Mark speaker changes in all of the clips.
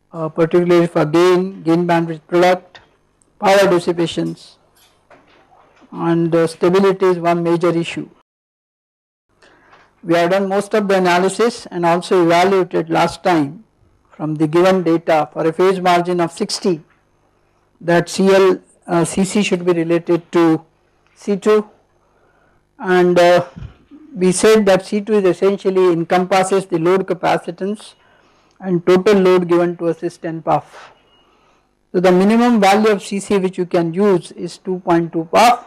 Speaker 1: particularly for gain bandwidth product, power dissipations, and stability is one major issue. We have done most of the analysis and also evaluated last time from the given data for a phase margin of 60 that CC should be related to C2, and we said that C2 is essentially encompasses the load capacitance and total load given to us is 10 puff. So the minimum value of CC which you can use is 2.2 puff,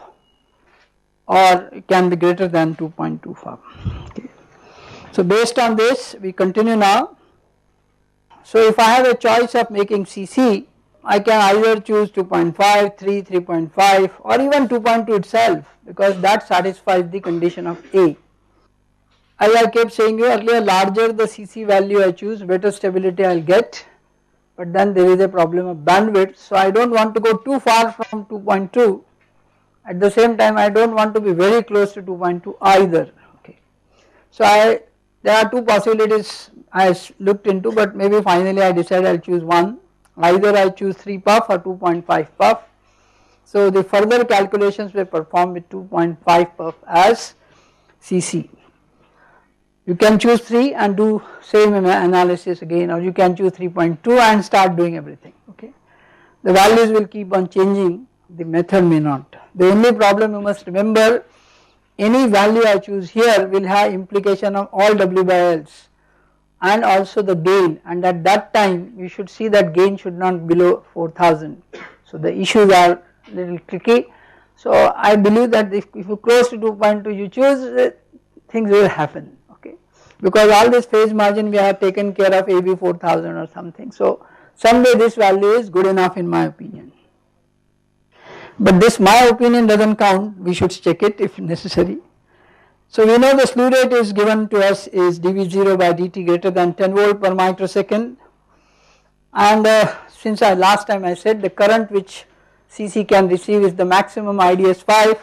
Speaker 1: or it can be greater than 2.2 puff. Okay. So based on this we continue now. So if I have a choice of making CC, I can either choose 2.5, 3, 3.5 or even 2.2 itself, because that satisfies the condition of A. As I kept saying you earlier, larger the CC value I choose, better stability I will get, but then there is a problem of bandwidth. So I do not want to go too far from 2.2, at the same time I do not want to be very close to 2.2 either. Okay. So there are two possibilities I looked into, but maybe finally I decided I will choose one, either I choose 3 puff or 2.5 puff. So the further calculations were performed with 2.5 puff as CC. You can choose 3 and do same analysis again, or you can choose 3.2 and start doing everything. Okay. The values will keep on changing, the method may not. The only problem you must remember, any value I choose here will have implication of all W by L's and also the gain, and at that time you should see that gain should not be below 4000. So the issues are little tricky. So I believe that if you close to 2.2 you choose, things will happen. Because all this phase margin we have taken care of AB 4000 or something. So someday this value is good enough in my opinion. But this my opinion does not count, we should check it if necessary. So we know the slew rate is given to us is dV0 by dt greater than 10 volt per microsecond, and since last time I said the current which CC can receive is the maximum IDS5.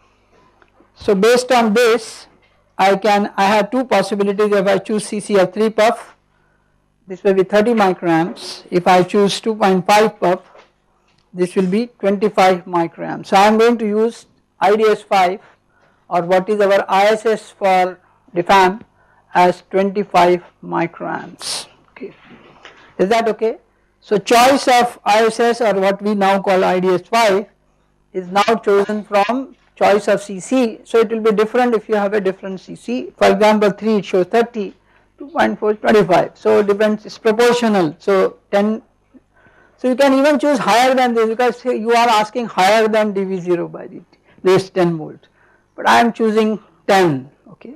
Speaker 1: So based on this I have two possibilities. If I choose CC of 3 puff, this will be 30 microamps. If I choose 2.5 puff, this will be 25 microamps. So I am going to use IDS5, or what is our ISS for DFAM, as 25 microamps. Okay. Is that okay? So choice of ISS, or what we now call IDS5, is now chosen from choice of CC. So it will be different if you have a different CC. For example 3 it shows 30, 2.4 is 25, so it depends, it is proportional. So 10, so you can even choose higher than this, because you are asking higher than dV0 by dt, this 10 volt, but I am choosing 10. Okay.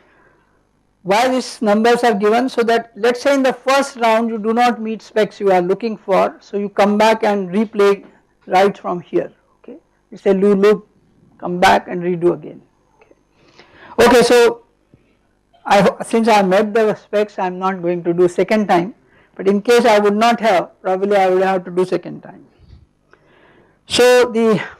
Speaker 1: Why these numbers are given? So that let us say in the first round you do not meet specs you are looking for, so you come back and replay right from here. Okay. You say loop, come back and redo again. Okay, so since I met the specs I am not going to do second time, but in case I would not have, probably I would have to do second time. So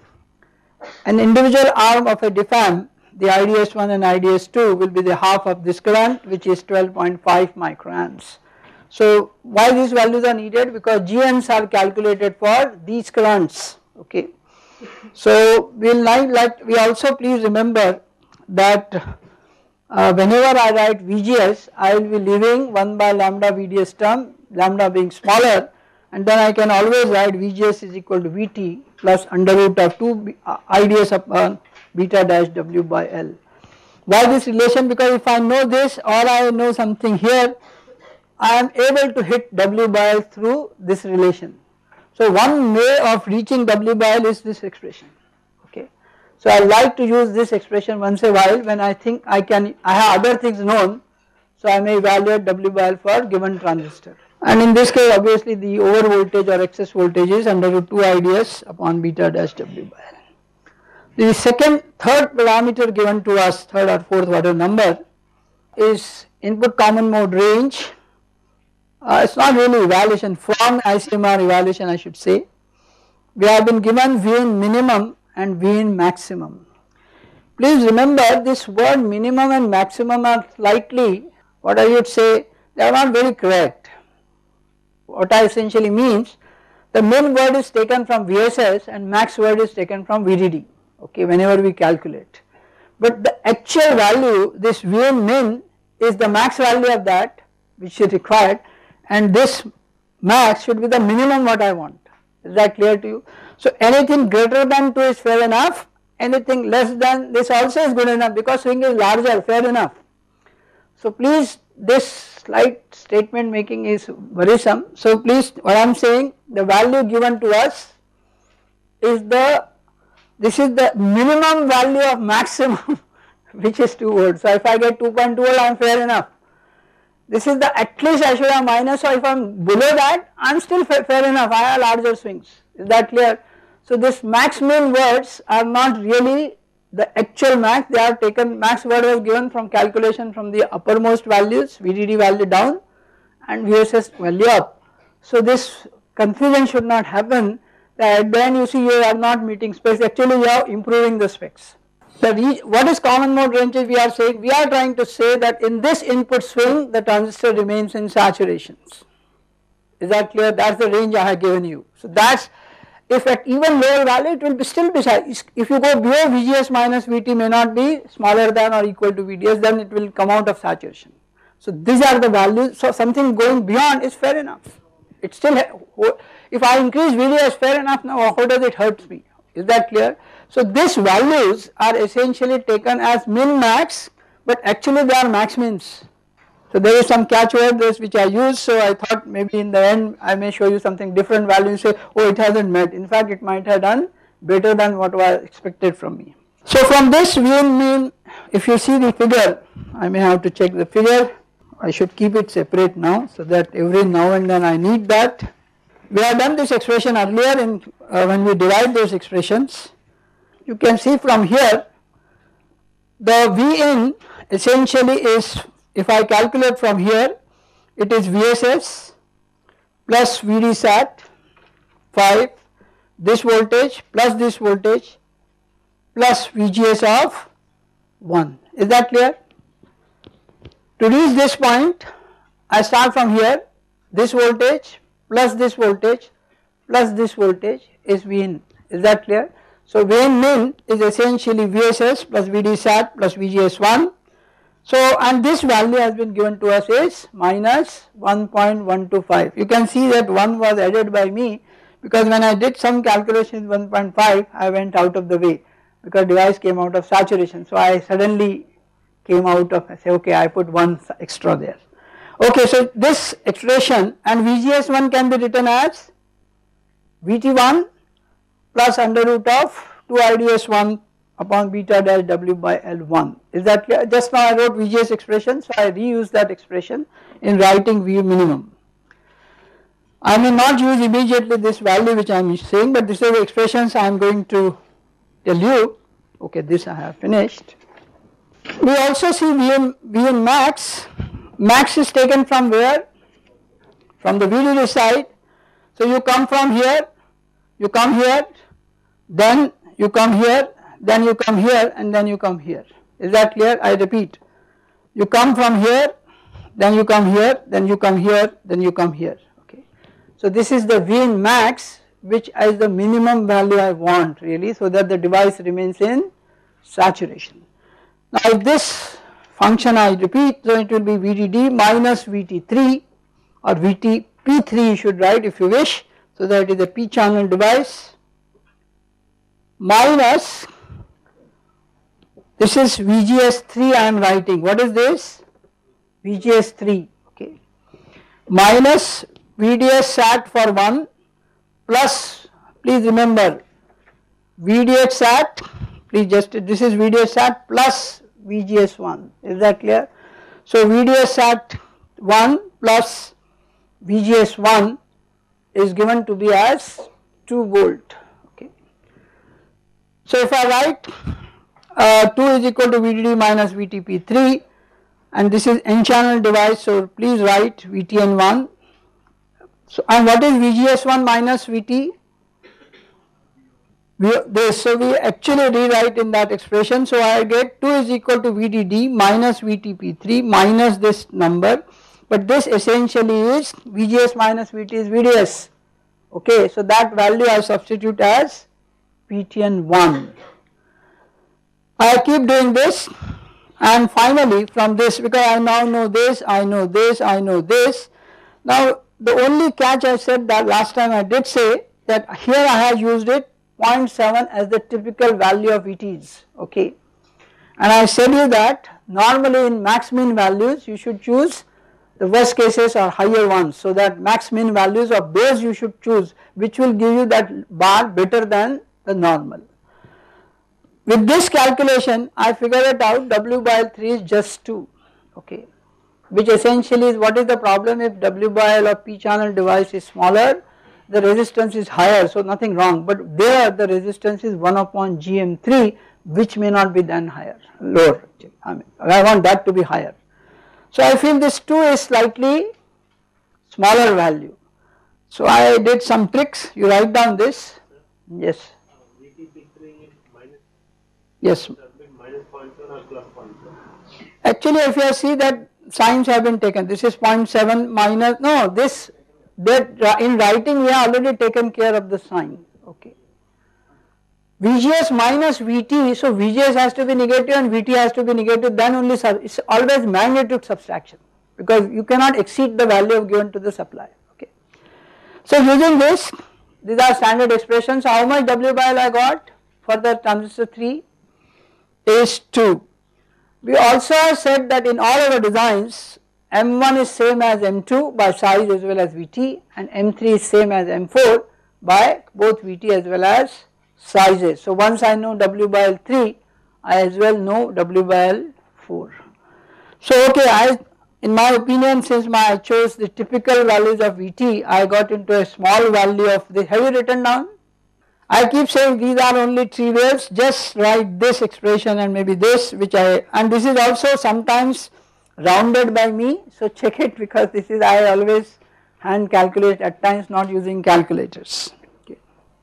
Speaker 1: an individual arm of a DFAM, the IDS1 and IDS2 will be the half of this current, which is 12.5 microamps. So why these values are needed? Because GNs are calculated for these currents. Okay. So we also please remember that whenever I write VGS, I will be leaving 1 by lambda VDS term, lambda being smaller, and then I can always write VGS is equal to VT plus under root of 2 IDS upon beta dash W by L. Why this relation? Because if I know this, or I know something here, I am able to hit W by L through this relation. So one way of reaching W by L is this expression. Okay. So I like to use this expression once a while when I think I have other things known, so I may evaluate W by L for given transistor. And in this case obviously the over voltage or excess voltage is under root 2 IDS upon beta dash W by L. The third parameter given to us, third or fourth whatever number, is input common mode range. It is not really evaluation, from ICMR evaluation I should say. We have been given Vn minimum and Vn maximum. Please remember this word minimum and maximum are slightly, what I would say, they are not very correct. what I essentially means, the min word is taken from VSS and max word is taken from VDD, okay, whenever we calculate. But the actual value, this Vn min is the max value of that which is required, and this max should be the minimum what I want. Is that clear to you? So anything greater than 2 is fair enough, anything less than this also is good enough because swing is larger, fair enough. So please, this slight statement making is worrisome. So please, what I am saying, the value given to us is this is the minimum value of maximum which is 2 volts. So if I get 2.2 volt, I am fair enough. This is the at least I should have minus, so if I am below that I am still fair enough, I have larger swings. Is that clear? So this max min words are not really the actual max, they are taken, max word was given from calculation from the uppermost values, VDD value down and VSS value up. So this confusion should not happen that then you see you are not meeting specs, actually you are improving the specs. What is common mode ranges we are saying? We are trying to say that in this input swing the transistor remains in saturations. Is that clear? That is the range I have given you. So that is, if at even lower value it will be still be, if you go below VGS minus VT may not be smaller than or equal to VDS, then it will come out of saturation. So these are the values, so something going beyond is fair enough. It still, if I increase VDS fair enough, now how does it hurt me? Is that clear? So these values are essentially taken as min max, but actually they are max mins. So there is some catchword which I use, so I thought maybe in the end I may show you something different value and say, oh, it hasn't met. In fact, it might have done better than what was expected from me. So from this Vn min, if you see the figure, I may have to check the figure. I should keep it separate now so that every now and then I need that. We have done this expression earlier in when we divide those expressions. You can see from here the Vin essentially is, if I calculate from here, it is VSS plus VD sat 5, this voltage plus this voltage plus VGS of 1. Is that clear? To reach this point, I start from here, this voltage plus this voltage plus this voltage is Vin. Is that clear? So Vn min is essentially VSS plus VD sat plus VGS1. So and this value has been given to us is minus 1.125. You can see that 1 was added by me because when I did some calculations 1.5 I went out of the way because device came out of saturation. So I suddenly came out of, I say okay, I put 1 extra there. Okay, so this expression and VGS1 can be written as VT1 plus under root of 2 IDS1 upon beta dash W by L1. Is that clear? Just now I wrote VGS expression, so I reuse that expression in writing V minimum. I may not use immediately this value which I am saying, but this is the expressions I am going to tell you. Okay, this I have finished. We also see Vn max. Max is taken from where? From the VDD side. So you come from here, you come here, then you come here, then you come here and then you come here. Is that clear? I repeat, you come from here, then you come here, then you come here, then you come here. Okay. So this is the Vn max which is the minimum value I want really, so that the device remains in saturation. Now if this function I repeat, so it will be VDD minus VT3 or VTP3 you should write if you wish, so that it is a p channel device minus, this is VGS3 I am writing. What is this? VGS3, okay, minus VDS sat for 1 plus, please remember VDS sat, please just, this is VDS sat plus VGS1. Is that clear? So VDS sat 1 plus VGS1 is given to be as 2 volt. Okay. So if I write 2 is equal to VDD minus VTP3 and this is n channel device, so please write VTN1. So and what is VGS1 minus VT? So we actually rewrite in that expression, so I get 2 is equal to VDD minus VTP3 minus this number but this essentially is VGS minus VT is VDS, okay. So that value I substitute as VTN1. I keep doing this, and finally from this, because I now know this, I know this, I know this. Now the only catch, I said that last time I did say that here I have used it 0.7 as the typical value of VTs, okay. And I said you that normally in max min values you should choose the worst cases or higher ones, so that max min values of those you should choose, which will give you that bar better than the normal. With this calculation I figured it out, W by L3 is just 2, okay, which essentially is what is the problem. If W by L of P channel device is smaller, the resistance is higher, so nothing wrong, but there the resistance is 1 upon GM3, which may not be then higher, lower, I want that to be higher. So I feel this 2 is slightly smaller value. So I did some tricks, you write down this, yes. Yes. Actually if you see that signs have been taken, this is 0.7 minus, no, this, that in writing we have already taken care of the sign, okay. VGS minus VT, so VGS has to be negative and VT has to be negative, then only it's always magnitude subtraction, because you cannot exceed the value given to the supply, okay. So using this, these are standard expressions. How much W by L I got for the transistor 3 is 2. We also have said that in all our designs M1 is same as M2 by size as well as VT, and M3 is same as M4 by both VT as well as sizes. So once I know W by L3, I as well know W by L4. So okay, in my opinion, since I chose the typical values of VT, I got into a small value of the, have you written down? I keep saying these are only trivials, just write this expression and maybe this, which and this is also sometimes rounded by me, so check it, because this is, I always hand calculate at times, not using calculators, okay.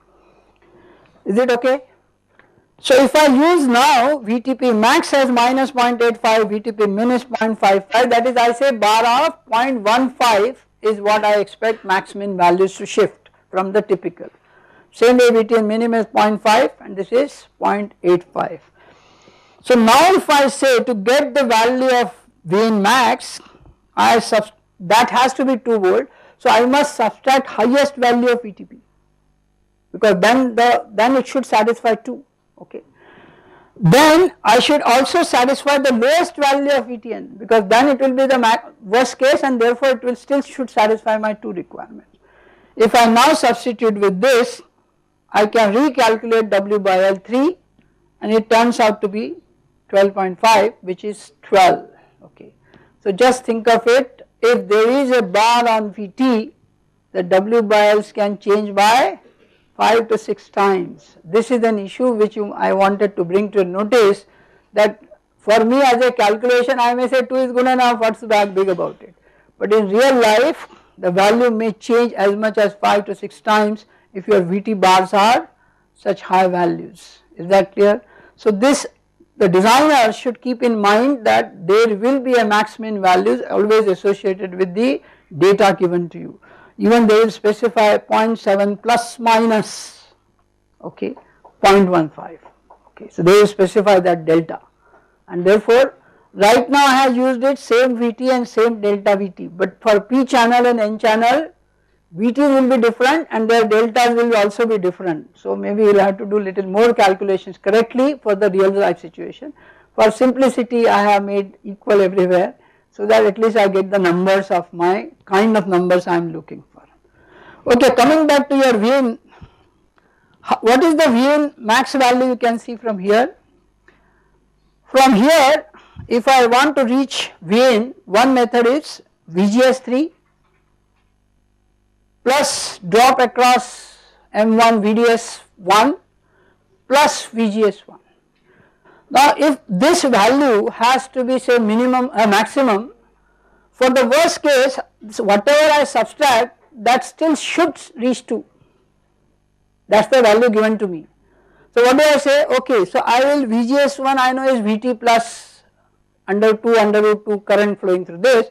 Speaker 1: Is it okay? So if I use now VTP max as minus 0.85, VTP min is 0.55, that is I say bar of 0.15 is what I expect max min values to shift from the typical. Same way VT min is 0.5 and this is 0.85. So now if I say to get the value of Vn max, that has to be 2 volt, so I must subtract highest value of VTP, because then it should satisfy 2, okay. Then I should also satisfy the lowest value of VTN, because then it will be the worst case and therefore it will still should satisfy my 2 requirements. If I now substitute with this, I can recalculate W by L3 and it turns out to be 12.5, which is 12, okay. So just think of it, if there is a bar on VT, the W by L's can change by 5 to 6 times. This is an issue which I wanted to bring to your notice, that for me as a calculation I may say 2 is good enough, what's that big about it, but in real life the value may change as much as 5 to 6 times if your VT bars are such high values. Is that clear? So this, the designer should keep in mind that there will be a max min values always associated with the data given to you. Even they will specify 0.7 plus minus, okay, 0.15, okay. So they will specify that delta, and therefore right now I have used it same VT and same delta VT, but for P channel and N channel VT will be different and their deltas will also be different. So maybe you will have to do little more calculations correctly for the real life situation. For simplicity I have made equal everywhere, so that at least I get the numbers of my kind of numbers I am looking for. Okay, coming back to your Vn, what is the Vn max value you can see from here? From here if I want to reach Vn, one method is VGS3 plus drop across M1 VDS1 plus VGS1. Now if this value has to be say minimum maximum, for the worst case whatever I subtract that still should reach 2, that is the value given to me. So what do I say? Okay, so I will VGS1 I know is VT plus under 2 under root 2 current flowing through this.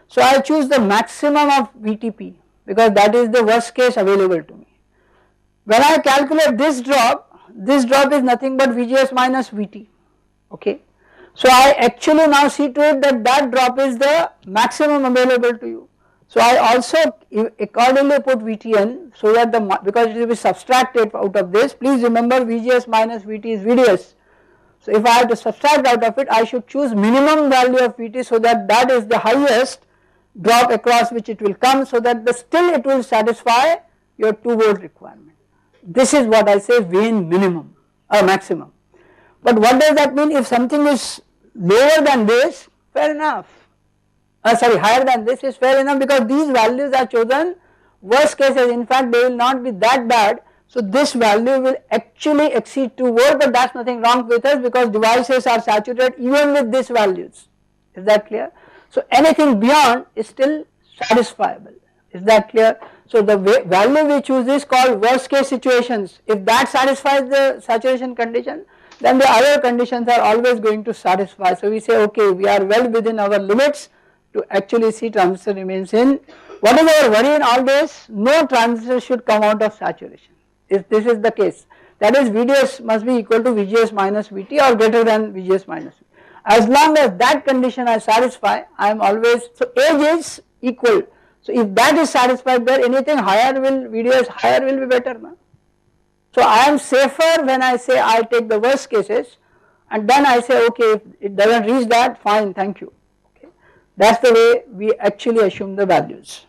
Speaker 1: So I choose the maximum of VTP because that is the worst case available to me. When I calculate this drop is nothing but VGS minus VT, okay. So I actually now see to it that that drop is the maximum available to you. So I also accordingly put VTN so that because it will be subtracted out of this. Please remember VGS minus VT is VDS. So if I have to subtract out of it, I should choose minimum value of VT so that that is the highest drop across which it will come, so that still it will satisfy your 2 volt requirement. This is what I say Vane minimum or maximum. But what does that mean? If something is lower than this, fair enough. Higher than this is fair enough, because these values are chosen worst cases. In fact, they will not be that bad. So this value will actually exceed 2 volt, but that is nothing wrong with us because devices are saturated even with these values. Is that clear? So anything beyond is still satisfiable. Is that clear? So the value we choose is called worst case situations. If that satisfies the saturation condition, then the other conditions are always going to satisfy. So we say, okay, we are well within our limits to actually see transistor remains in. What is our worry in all this? No transistor should come out of saturation. If this is the case, that is VDS must be equal to VGS minus VT or greater than VGS minus VT. As long as that condition I satisfy, I am always, so age is equal. So if that is satisfied there, anything higher VDS higher will be better. No? So I am safer when I say I take the worst cases, and then I say, okay, if it does not reach that, fine, thank you. Okay. That is the way we actually assume the values.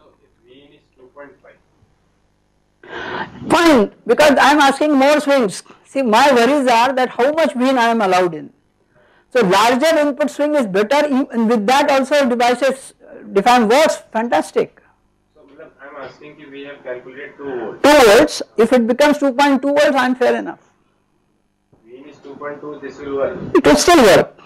Speaker 1: Fine, because I am asking more swings. See, my worries are that how much Vin I am allowed in. So larger input swing is better, and with that also devices define works, fantastic.
Speaker 2: So I am asking if we have calculated 2 volts.
Speaker 1: 2 volts, if it becomes 2.2 volts, I am fair enough.
Speaker 2: Vin is 2.2, this will work.
Speaker 1: It will still work.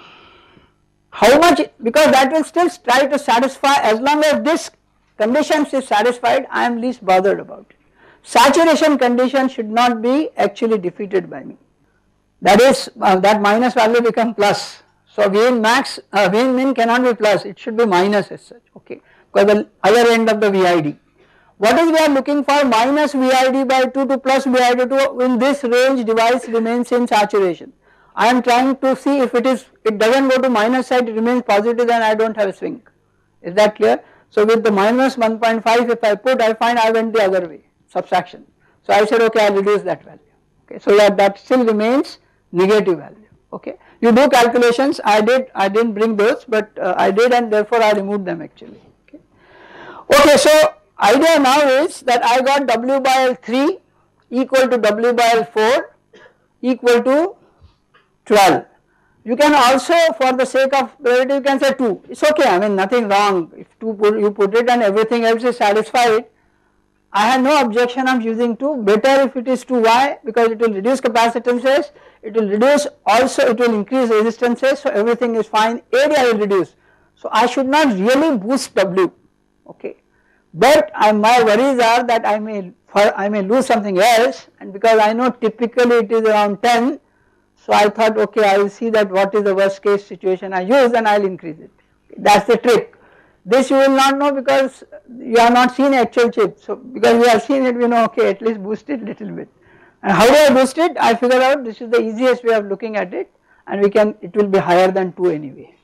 Speaker 1: How much? Because that will still try to satisfy, as long as this condition is satisfied, I am least bothered about it. Saturation condition should not be actually defeated by me. That is, that minus value become plus. So Vn min cannot be plus, it should be minus as such, okay, because the other end of the VID. What is we are looking for? Minus VID by 2 to plus VID 2. In this range device remains in saturation. I am trying to see if it does not go to minus side, it remains positive, then I do not have a swing. Is that clear? So with the minus 1.5 if I put, I find I went the other way, subtraction. So I said, okay, I will reduce that value, okay, so that still remains negative value. Okay, you do calculations. I didn't bring those, but I did, and therefore I removed them actually. Okay, so idea now is that I got W by L3 equal to W by L4 equal to 12. You can also, for the sake of brevity, you can say 2. It's okay. I mean, nothing wrong. If you put it and everything else is satisfied, I have no objection of using 2. Better if it is 2. Why? Because it will reduce capacitances, it will reduce also, it will increase resistances, so everything is fine. Area will reduce. So I should not really boost W, okay. But my worries are that I may lose something else, and because I know typically it is around 10, so I thought, okay, I will see that what is the worst case situation I use and I will increase it. That is the trick. This you will not know because you have not seen actual chip. So because we have seen it, we know, okay, at least boost it little bit. And how do I boost it? I figure out this is the easiest way of looking at it, and it will be higher than 2 anyway.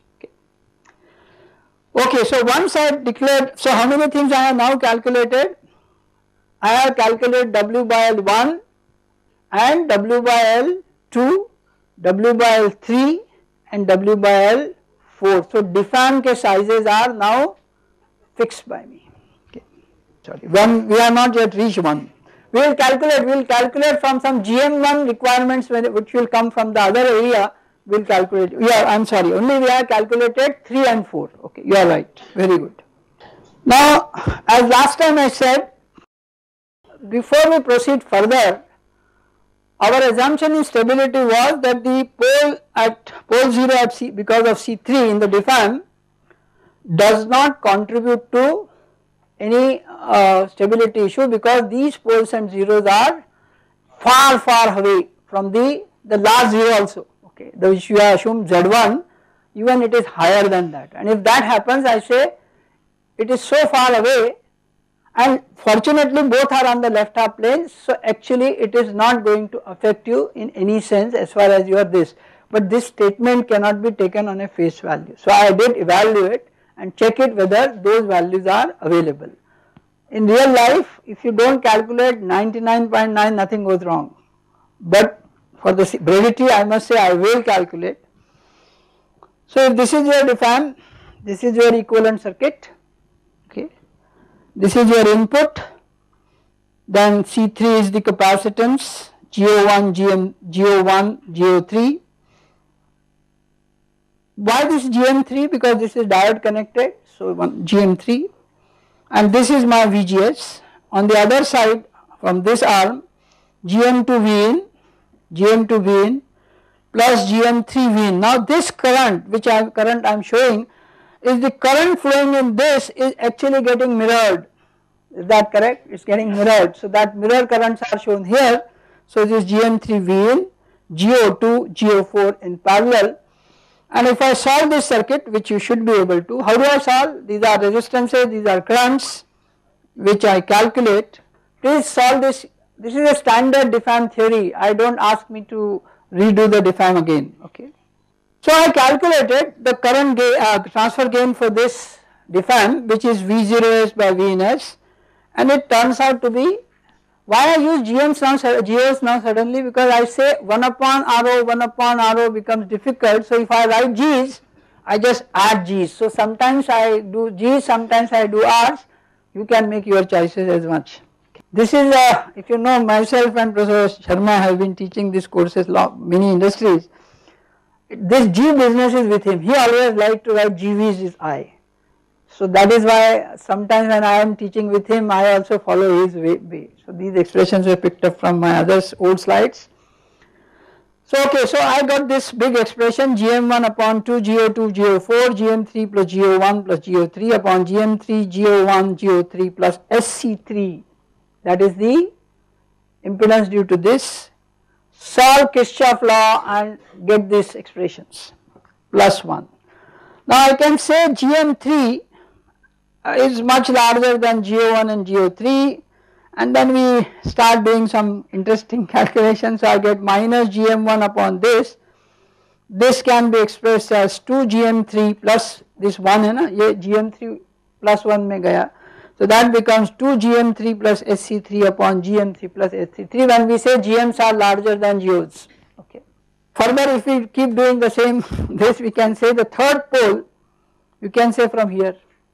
Speaker 1: Okay, so once I have declared, so how many things I have now calculated? I have calculated W by L1 and W by L2, W by L3 and W by L4. So diffan ke sizes are now fixed by me. Okay. Sorry, we have not yet reached 1. We will calculate from some GM1 requirements which will come from the other area. We will calculate, I am sorry, only we have calculated 3 and 4, okay, you are right, very good. Now, as last time I said, before we proceed further, our assumption in stability was that the pole 0 at C, because of C3 in the diffan, does not contribute to any stability issue, because these poles and zeros are far away from the last zero also. Okay, which you assume Z1, even it is higher than that, and if that happens, I say it is so far away, and fortunately both are on the left half plane, so actually it is not going to affect you in any sense as far as you are this, but this statement cannot be taken on a face value. So I did evaluate and check it whether those values are available. In real life, if you don't calculate 99.9, nothing goes wrong, but for the brevity I must say I will calculate. So if this is your DFAM, this is your equivalent circuit, okay, this is your input, then C3 is the capacitance, GO1, GO1, GO3. Why this GM3? Because this is diode connected, so GM3, and this is my VGS. On the other side from this arm, GM2 Vin plus GM3 Vin. Now this current which I am showing is the current flowing in this is actually getting mirrored. Is that correct? It is getting mirrored. So that mirror currents are shown here. So this GM3 Vin, GO2, GO4 in parallel. And if I solve this circuit, which you should be able to, how do I solve? These are resistances, these are currents which I calculate. Please solve this. This is a standard DFAM theory. I don't ask me to redo the DFAM again, okay. So I calculated the current gain, transfer gain for this DFAM, which is V0s by Vns, and it turns out to be, why I use GOs now suddenly, because I say 1 upon RO becomes difficult. So if I write G's, I just add G's. So sometimes I do G's, sometimes I do R's. You can make your choices as much. This is if you know, myself and Professor Sharma have been teaching these courses many industries. This G business is with him. He always liked to write GVs is I. So that is why sometimes when I am teaching with him, I also follow his way. So these expressions were picked up from my other old slides. So okay, so I got this big expression GM1 upon 2 GO2 GO4 GM3 plus GO1 plus GO3 upon GM3 GO1 GO3 plus SC3, that is the impedance due to this. Solve Kirchhoff law and get these expressions plus 1. Now I can say GM3 is much larger than GO1 and GO3, and then we start doing some interesting calculations. So I get minus GM1 upon this. This can be expressed as 2 GM3 plus this 1 है ना, ये GM3 plus 1 में गया, so that becomes 2 GM3 plus SC3 upon GM3 plus SC3 when we say GMs are larger than GOs. Okay. Further, if we keep doing the same this, we can say the third pole, you can say from here,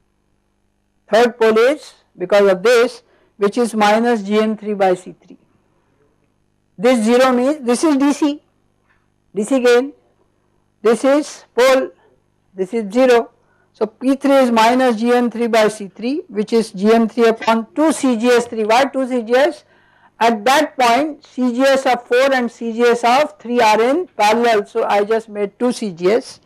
Speaker 1: third pole is because of this, which is minus GM3 by C3. This 0 means this is DC gain, this is pole, this is 0. So P3 is minus GM3 by C3, which is GM3 upon 2 CGS3. Why 2 CGS? At that point CGS of 4 and CGS of 3 are in parallel, so I just made 2 CGS.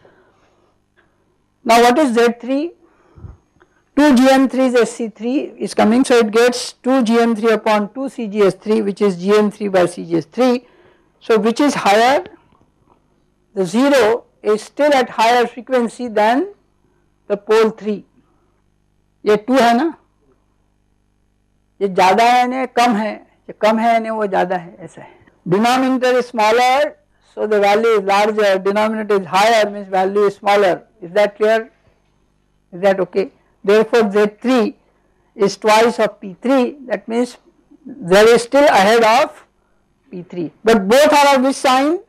Speaker 1: Now what is Z3? 2 GM3 is SC3 is coming, so it gets 2 GM3 upon 2 CGS3, which is GM3 by CGS3. So which is higher? The 0 is still at higher frequency than the pole 3. ये 2 है ना, ये ज़्यादा है ने कम है, ये कम है ने वो ज़्यादा है, ऐसा है. Denominator is smaller, so the value is larger. Denominator is higher, means value is smaller. Is that clear? Is that okay? Therefore Z3 is twice of P3, that means Z is still ahead of P3, but both are of which sign?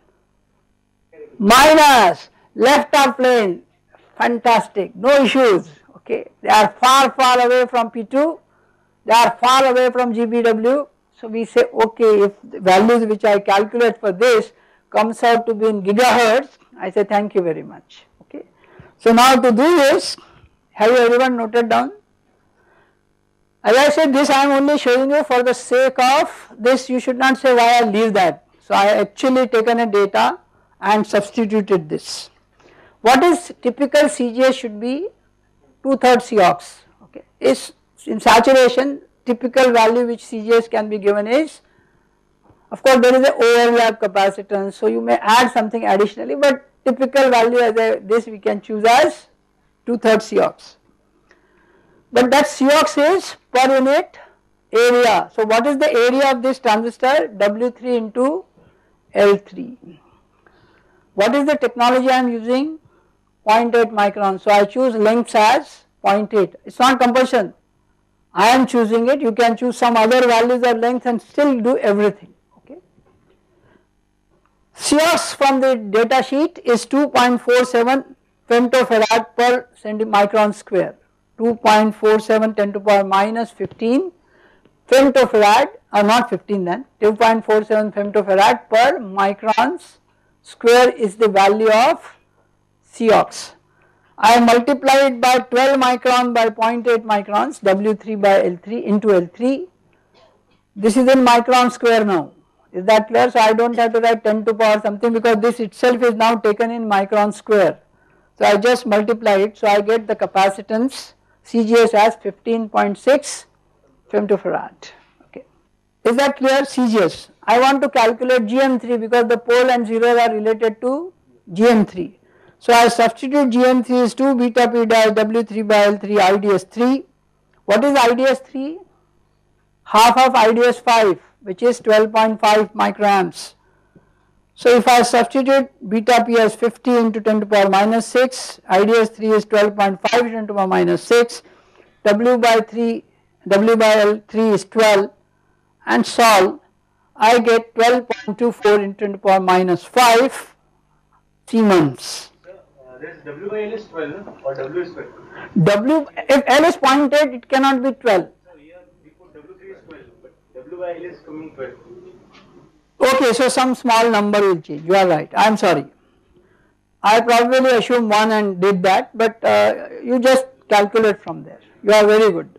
Speaker 1: Minus, left half plane, fantastic, no issues, okay. They are far away from P2, they are far away from GBW, so we say okay, if the values which I calculate for this comes out to be in gigahertz, I say thank you very much, okay. So now to do this, have you everyone noted down? As I said, this I am only showing you for the sake of this, you should not say why I leave that. So I actually taken a data and substituted this. What is typical CGS should be 2/3 Cox, okay. Is in saturation, typical value which CGS can be given is, of course there is a overlap capacitance, so you may add something additionally, but typical value as this we can choose as 2/3 Cox. but that COX is per unit area. So what is the area of this transistor? W3 into L3. What is the technology I am using? 0.8 micron. So I choose lengths as 0.8. It is not compulsion. I am choosing it. You can choose some other values of length and still do everything. Okay. COX from the data sheet is 2.47 femtofarad per micron square. 2.47 10 to the power minus 15 femtofarad, or not 15 then, 2.47 femtofarad per microns square is the value of COX. I multiply it by 12 micron by 0.8 microns, W3 by L3 into L3. This is in micron square now. Is that clear? So I don't have to write 10 to the power something, because this itself is now taken in micron square. So I just multiply it. So I get the capacitance CGS as 15.6 femtofarad. Okay. Is that clear? CGS. I want to calculate GM3 because the pole and zeros are related to GM3. So I substitute GM3 is 2 beta p dash W3 by L3 IDS3. What is IDS3? Half of IDS5, which is 12.5 microamps. So if I substitute beta p as 50 into 10 to the power minus 6, IDS3 is 12.5 10 to the power minus 6, W by L3 is 12, and solve, I get 12.24 into 10 to the power minus 5 Siemens.
Speaker 2: This W by L is 12 or W is 12?
Speaker 1: W, if L is 0.8, it cannot be 12.
Speaker 2: So here we put W3 is 12, but W by L is coming 12.
Speaker 1: Okay, so some small number will change. You are right. I am sorry. I probably assumed 1 and did that, but you just calculate from there. You are very good.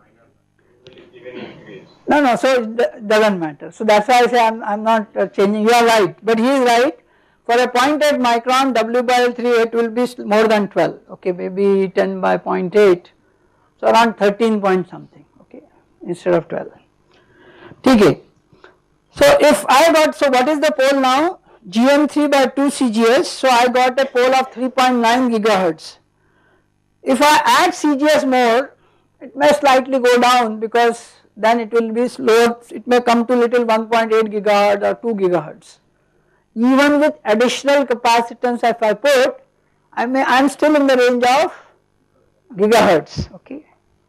Speaker 1: No, so it doesn't matter. So that's why I say I am not changing. You are right, but he is right. For a 0.8 micron, W by L3 it will be more than 12. Okay, maybe 10 by 0.8, so around 13 point something. Okay, instead of 12. Okay. So if I got, so what is the pole now? GM3 by 2 CGS. So I got a pole of 3.9 gigahertz. If I add CGS more, it may slightly go down, because then it will be slow. It may come to little 1.8 gigahertz or 2 gigahertz. Even with additional capacitance if I put, I am still in the range of gigahertz. Okay.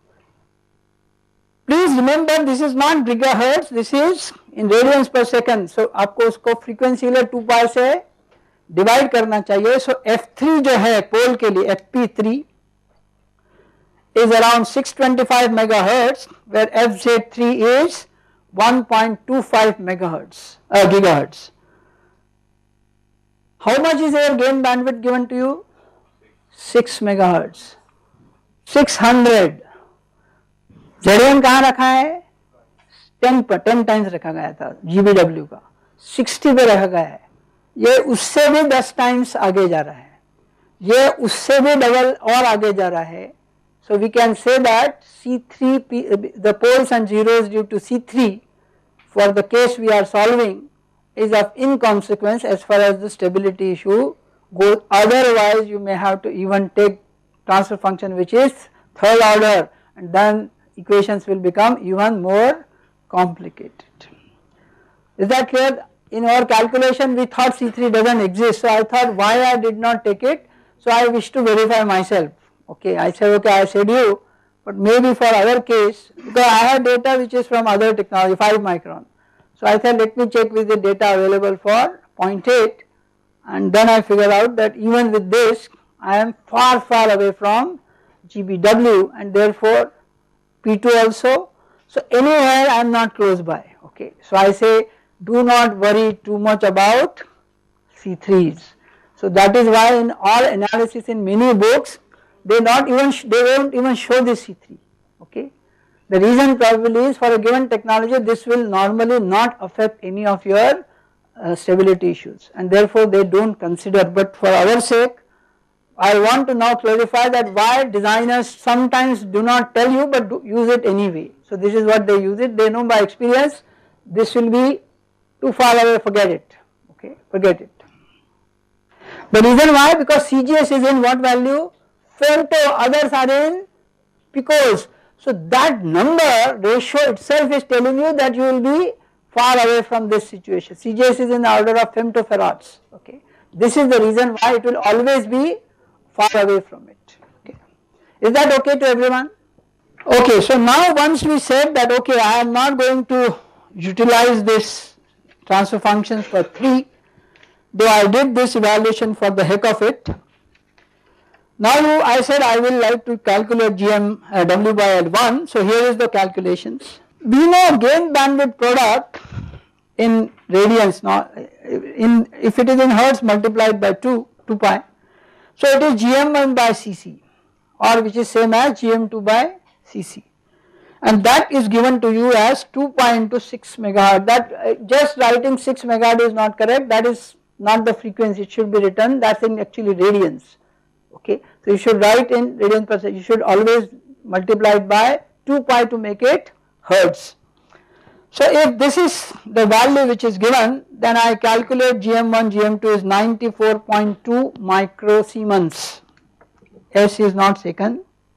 Speaker 1: Please remember, this is not gigahertz, this is in radians per second. So आपको उसको frequency ले 2 pi से divide करना चाहिए. So F3 जो है पोल के लिए FP3 is around 625 megahertz, where FZ3 is 1.25 megahertz gigahertz. How much is your gain bandwidth given to you? 6 megahertz. 600. ZM कहाँ रखा है? 10 टाइम्स रखा गया था GBW का, 60 पे रखा गया है. ये उससे भी 10 टाइम्स आगे जा रहा है, ये उससे भी डबल और आगे जा रहा है. So we can say that C3, the poles and zeros due to C3 for the case we are solving is of inconsequence as far as the stability issue goes. Otherwise you may have to even take transfer function which is third order, and then equations will become even more complicated. Is that clear? In our calculation we thought C3 does not exist, so I thought why I did not take it, so I wish to verify myself. Okay, I said okay, I said you, but maybe for other case, because I have data which is from other technology 5 micron. So I said let me check with the data available for 0.8, and then I figured out that even with this I am far away from GBW, and therefore P2 also. So anywhere I am not close by. Okay, so I say do not worry too much about C3s. So that is why in all analysis in many books they won't even show this C3. Okay, the reason probably is for a given technology this will normally not affect any of your stability issues, and therefore they do not consider. But for our sake I want to now clarify that why designers sometimes do not tell you but use it anyway. So this is what they use it, they know by experience this will be too far away, forget it. Okay, forget it. The reason why, because CGS is in what value? Femto, others are in picos. So that number ratio itself is telling you that you will be far away from this situation. CJS is in the order of femtofarads. Okay, this is the reason why it will always be far away from it. Okay, is that okay to everyone? Okay, so now once we said that okay, I am not going to utilize this transfer functions for 3, though I did this evaluation for the heck of it. Now I said I will like to calculate GM W by L1, so here is the calculations. We know gain bandwidth product in radians, now if it is in hertz multiplied by 2 pi, so it is GM1 by Cc, or which is same as GM2 by Cc, and that is given to you as 2 pi into 6 megahertz. That just writing 6 megahertz is not correct, that is not the frequency, it should be written, that is in actually radians. Okay, so you should write in radian per second, you should always multiply it by 2 pi to make it hertz. So if this is the value which is given, then I calculate GM1, GM2 is 94.2 microsiemens, S is not second,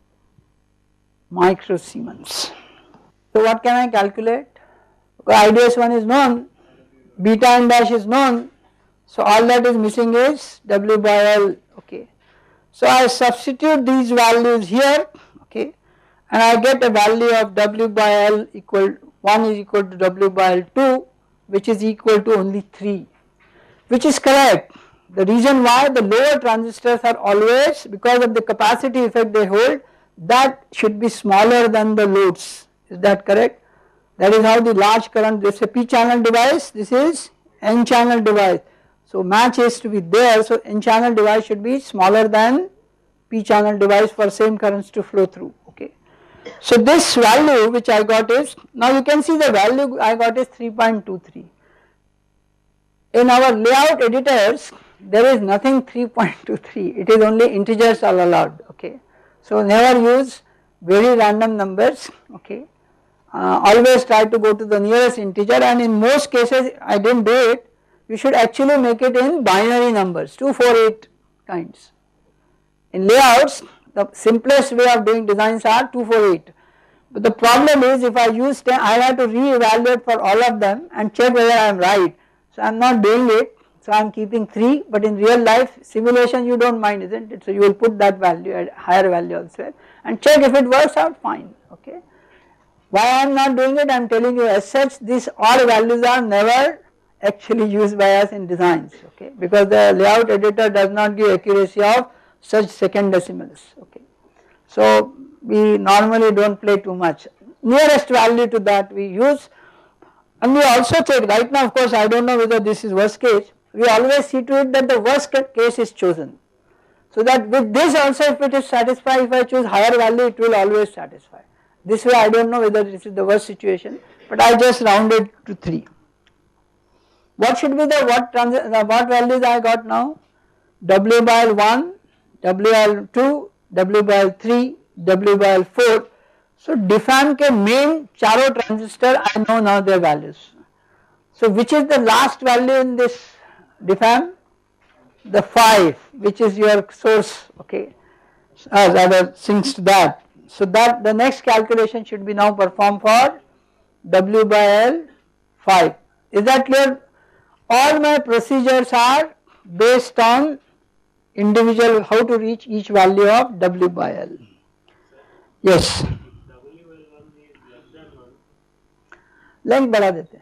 Speaker 1: microsiemens. So what can I calculate? IDS1 is known, beta n dash is known, so all that is missing is W by L. Okay, so I substitute these values here, okay, and I get a value of W by L equal 1 is equal to W by L2, which is equal to only 3, which is correct. The reason why the lower transistors are always, because of the capacity effect they hold, that should be smaller than the loads, is that correct? That is how the large current, this is a p channel device, this is n channel device, so match is to be there, so n channel device should be smaller than p channel device for same currents to flow through. Okay, so this value which I got is, now you can see the value I got is 3.23. In our layout editors there is nothing 3.23, it is only integers are allowed. Okay, so never use very random numbers. Okay, always try to go to the nearest integer, and in most cases I did not do it, you should actually make it in binary numbers, 2, 4, 8 kinds. In layouts the simplest way of doing designs are 2, 4, 8, but the problem is if I use 10 I have to re-evaluate for all of them and check whether I am right, so I am not doing it, so I am keeping 3, but in real life simulation you do not mind, isn't it, so you will put that value at higher value elsewhere and check if it works out fine. Okay, why I am not doing it, I am telling you, as such these all values are never actually used by us in designs. Okay, because the layout editor does not give accuracy of such second decimals. Okay, so we normally do not play too much, nearest value to that we use, and we also check. Right now of course I do not know whether this is worst case, we always see to it that the worst case is chosen, so that with this also if it is satisfied, if I choose higher value it will always satisfy. This way I do not know whether this is the worst situation, but I just rounded to 3. What should be the what values I got now? W by L1, W by L2, W by L3, W by L4. So DFAM के main चारों transistor I know now their values. So which is the last value in this DFAM? The 5, which is your source. Okay, rather syncs to that. So that the next calculation should be now performed for W by L 5. Is that clear? All my procedures are based on individual, how to reach each value of W by L. Yes. Length बढ़ा देते हैं.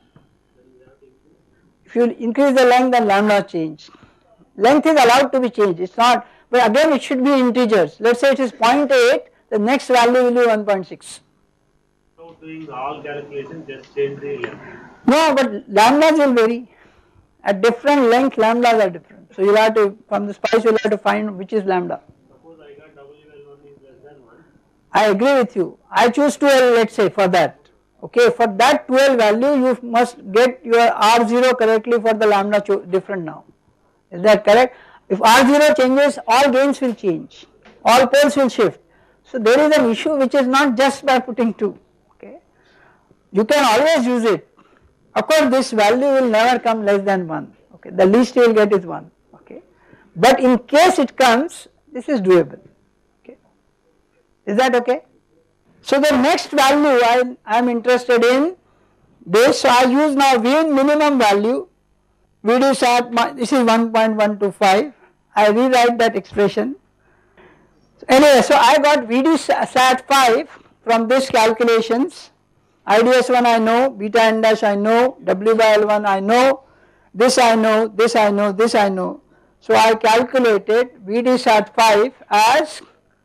Speaker 1: If you increase the length, then lambda change. Length is allowed to be changed, it's not, but again it should be integers. Let us say it is 0.8, the next value will be 1.6.
Speaker 3: So doing all calculations, just change the length.
Speaker 1: No, but lambdas will vary. At different length lambdas are different. So you will have to, from the spice you will have to find which is lambda.
Speaker 3: Suppose I got WL1 is less than 1.
Speaker 1: I agree with you. I choose 12, let us say, for that. Okay, for that 12 value you must get your R0 correctly for the lambda different now. Is that correct? If R0 changes, all gains will change, all poles will shift. So there is an issue which is not just by putting 2. Okay, you can always use it. Of course this value will never come less than 1. Okay, the least you will get is 1. Okay, but in case it comes, this is doable. Okay, Is that okay? So the next value I am interested in this, so I use now Vn minimum value, VD sat, this is 1.125, I rewrite that expression. Anyway, so I got VD sat 5 from these calculations, IDS1 I know, beta n dash I know, W by L1 I know, this I know, this I know, this I know. So I calculated VD sat 5 as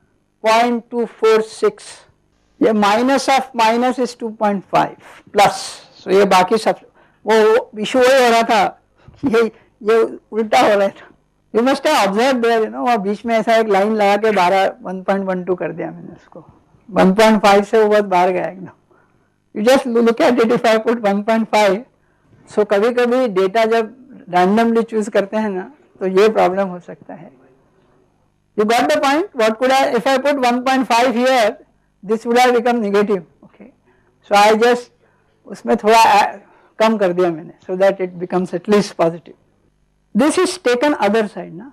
Speaker 1: 0.246. ये minus of minus is 2.5 plus. So ये बाकी सब वो issue वही हो रहा था, ये उल्टा हो रहा था. You must have observed there, you know, वहाँ बीच में ऐसा एक लाइन लगा के 1.12 कर दिया मैंने उसको. 1.5 से वो बहुत बाहर गया एकदम. You just look at it, if I put 1.5, so कभी कभी डेटा जब randomly choose करते हैं ना तो ये प्रॉब्लम हो सकता है. You got the point? What could I, if I put 1.5 here, this would have become negative. Okay, so I just उसमें थोड़ा कम कर दिया मैंने, so that it becomes at least positive. This is taken other side ना.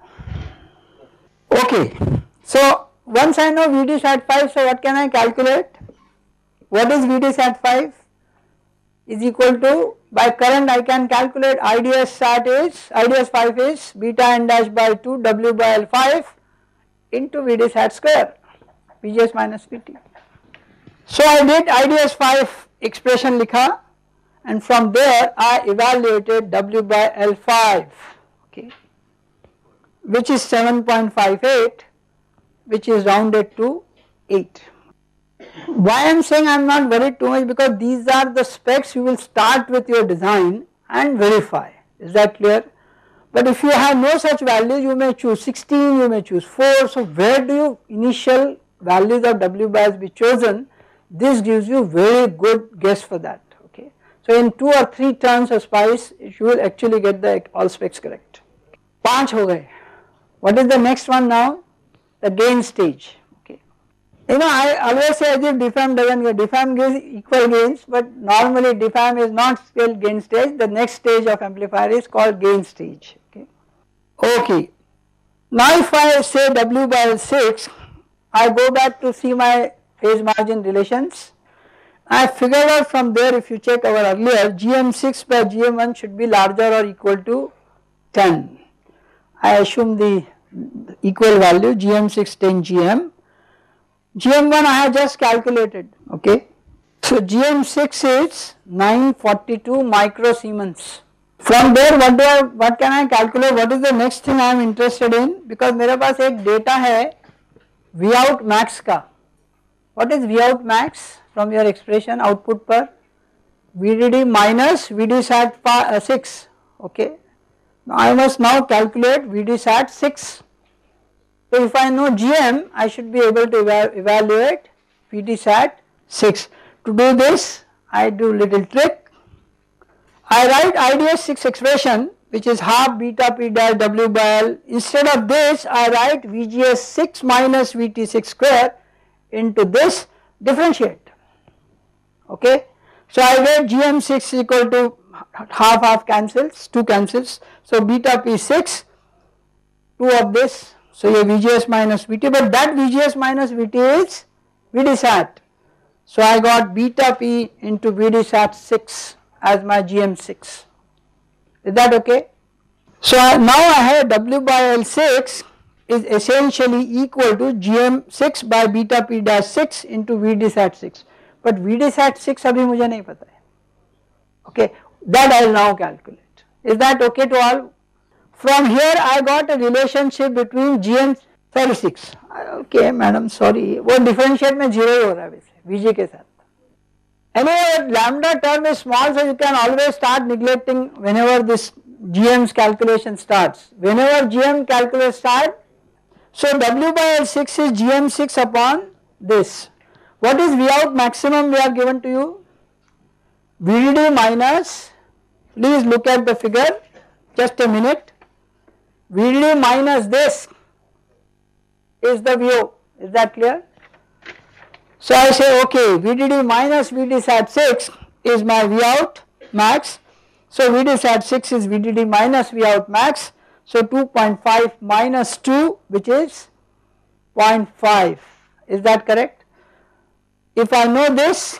Speaker 1: Okay, so once I know VD sat 5, so what can I calculate? What is VD sat 5? Is equal to, by current I can calculate IDS sat is, IDS 5 is beta n dash by 2 W by L 5 into VD sat square, VGS minus VT. So I did IDS 5 expression likha, and from there I evaluated W by L 5, okay, which is 7.58, which is rounded to 8. Why I am saying I am not worried too much, because these are the specs you will start with your design and verify. Is that clear? But if you have no such values, you may choose 16, you may choose 4. So where do you initial values of W by S be chosen? This gives you very good guess for that. Okay. So in 2 or 3 turns of SPICE, you will actually get the all specs correct. 5 ho gaye. What is the next one now? The gain stage. You know, I always say as if DFAM doesn't get, DFAM gives equal gains, but normally DFAM is not still gain stage. The next stage of amplifier is called gain stage. Okay. Okay. Now if I say W by L6, I go back to see my phase margin relations. I figured out from there, if you check our earlier, GM6 by GM1 should be larger or equal to 10. I assume the equal value, GM6 10 GM. GM1 I have just calculated, okay. So GM6 is 942 microsiemens. From there what can I calculate, what is the next thing I am interested in, because मेरे पास एक data है Vout max का. What is Vout max from your expression output per? VDD minus VD sat 6, okay. Now I must now calculate VD sat 6. So if I know GM, I should be able to evaluate VD sat 6. To do this, I do little trick. I write IDS 6 expression, which is half beta P dash W by L. Instead of this, I write VGS 6 minus VT 6 square into this, differentiate. Okay. So I get GM 6 equal to half cancels, 2 cancels. So beta P 6, 2 of this. So ये VGS minus VT, but that VGS minus VT is VD sat. So I got beta P into VD sat 6 as my GM6. Is that okay? So now I have W by L6 is essentially equal to GM6 by beta P dash 6 into VD sat 6. But VD sat 6 अभी मुझे नहीं पता है. Okay, that I will now calculate. Is that okay to all? From here I got a relationship between GM36. Okay madam, sorry, वो differentiate में 0 ही हो रहा है वैसे VG के साथ. Anyway, lambda term is small, so you can always start neglecting whenever this GM's calculation starts. Whenever GM calculation starts, so W by L6 is GM6 upon this. What is Vout maximum we have given to you? VDD minus, please look at the figure, just a minute. VDD minus this is the VO, is that clear? So I say okay, VDD minus VD sat 6 is my Vout max. So VD sat 6 is VDD minus Vout max. So 2.5 minus 2, which is 0.5. Is that correct? if I know this,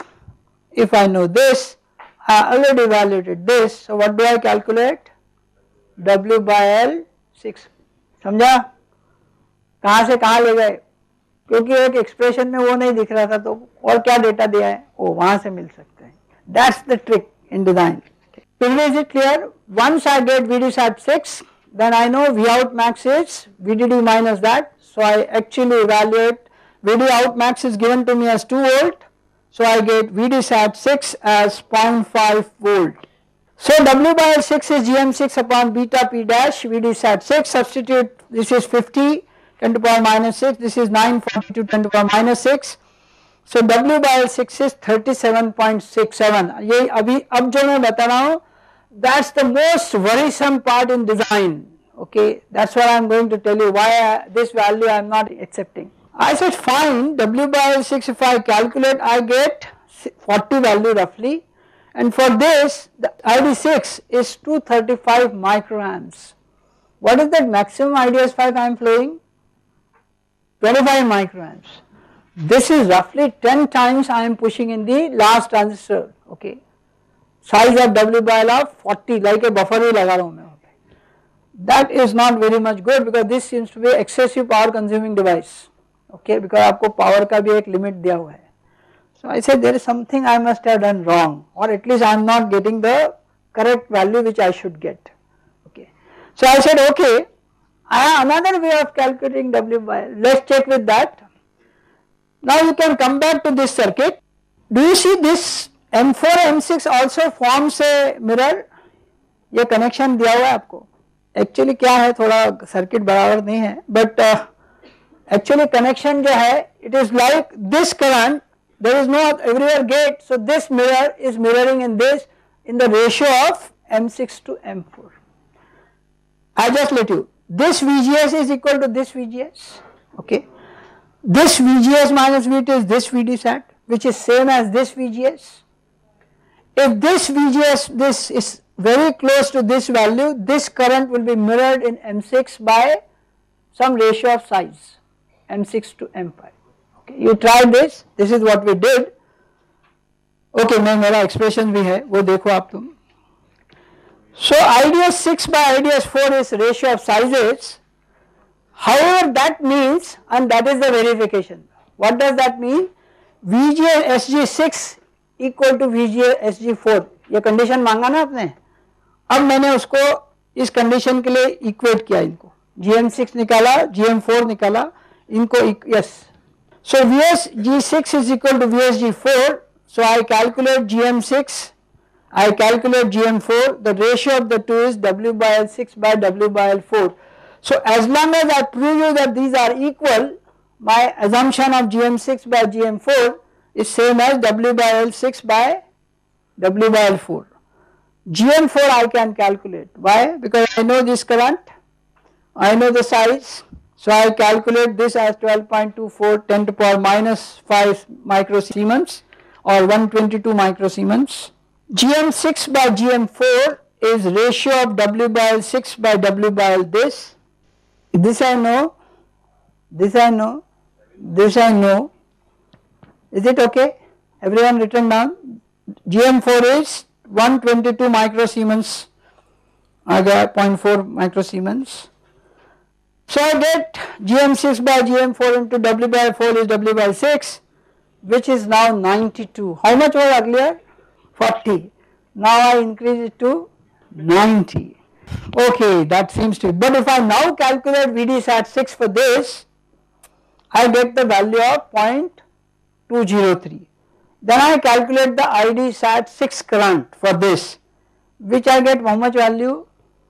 Speaker 1: I already evaluated this, so what do I calculate? W by L 6. समझा? कहाँ से कहाँ ले गए? क्योंकि एक expression में वो नहीं दिख रहा था, तो और क्या डेटा दिया है वो वहां से मिल सकते हैं. That's the trick in design. Is it clear? Once I get VDSAT 6, then I know V out max is VDD minus that. So I actually evaluate VD out max is given to me as 2 volt. So I get VDSAT 6 as 0.5 volt. So W by L 6 is GM6 upon beta P dash VDSAT 6. Substitute, this is 50 10 to the power minus 6, this is 942 10 to the power minus 6. So W by L 6 is 37.67. ये अभी अब जो मैं बता रहा हूँ, that's the most worrisome part in design. Okay, that's what I am going to tell you why this value I am not accepting. I said fine, W by L 6 if I calculate I get 40 value roughly, and for this the ID6 is 235 microamps. What is that maximum IDS5 I am flowing? 25 microamps. This is roughly 10 times I am pushing in the last transistor. Okay, size of W by L of 40, like a buffer ही लगा रहा हूँ मैं वहाँ पे. That is not very much good because this seems to be excessive power consuming device. Okay, because आपको power का भी एक limit दिया हुआ है. So I said there is something I must have done wrong, or at least I am not getting the correct value which I should get. Okay, so I said okay, I have another way of calculating W by L. Let's check with that. Now you can come back to this circuit. Do you see this M4 M6 also forms a mirror? ये connection दिया हुआ है आपको. Actually क्या है, थोड़ा circuit बराबर नहीं है, but actually connection जो है, it is like this current, there is no everywhere gate, so this mirror is mirroring in this in the ratio of M6 to M4. I just let you. This VGS is equal to this VGS. Okay. This VGS minus VT is this VDSAT, which is same as this VGS. If this VGS, this is very close to this value, this current will be mirrored in M6 by some ratio of size, M6 to M5. Okay, you try this, this is what we did. Okay, मैं मेरा expression भी है, वो देखो आप तुम. So IDS6 by IDS4 is ratio of sizes. However, that means, and that is the verification. What does that mean? VGS SG6 equal to VGS SG4. ये condition मांगा ना आपने. अब मैंने उसको इस condition के लिए equate किया इनको. GM6 निकाला, GM4 निकाला, इनको yes. So VSG6 is equal to VSG4. So I calculate GM6. I calculate GM4, the ratio of the two is W by L6 by W by L4. So as long as I prove you that these are equal, my assumption of GM6 by GM4 is same as W by L6 by W by L4. GM4 I can calculate. Why? Because I know this current, I know the size, so I calculate this as 12.24 10 to the power minus 5 microsiemens or 122 microsiemens. GM6 by GM4 is ratio of W by L6 by W by L this. This I know, this I know, this I know. Is it okay? Everyone written down. GM4 is 122 microsiemens. I got 0.4 microsiemens. So I get GM6 by GM4 into W by L4 is W by 6, which is now 92. How much was earlier? 40. Now I increase it to 90. Okay, that seems to be. But if I now calculate VDSAT 6 for this, I get the value of 0.203. Then I calculate the IDSAT 6 current for this, which I get how much value?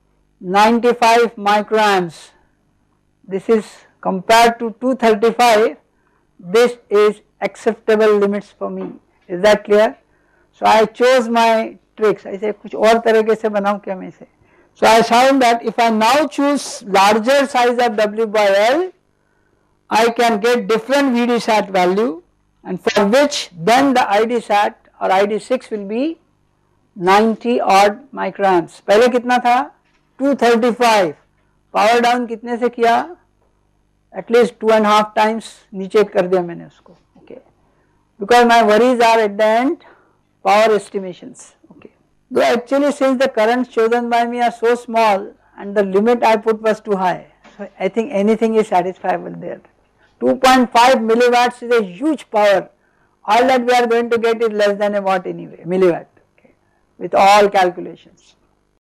Speaker 1: 95 microamps. This is compared to 235, this is acceptable limits for me. Is that clear? So I chose my tricks. I say कुछ और तरीके से बनाऊं क्या मैं इसे. So I found that if I now choose larger size of W by L, I can get different VDSAT value, and for which then the IDSAT or ID6 will be 90 odd microamps. पहले कितना था? 235. Power down कितने से किया? At least 2.5 times नीचे कर दिया मैंने उसको. Okay. because my worries are at the end power estimations. Okay. Though actually since the currents chosen by me are so small and the limit I put was too high, so I think anything is satisfiable there. 2.5 milliwatts is a huge power. All that we are going to get is less than a watt anyway, milliwatt, okay, with all calculations.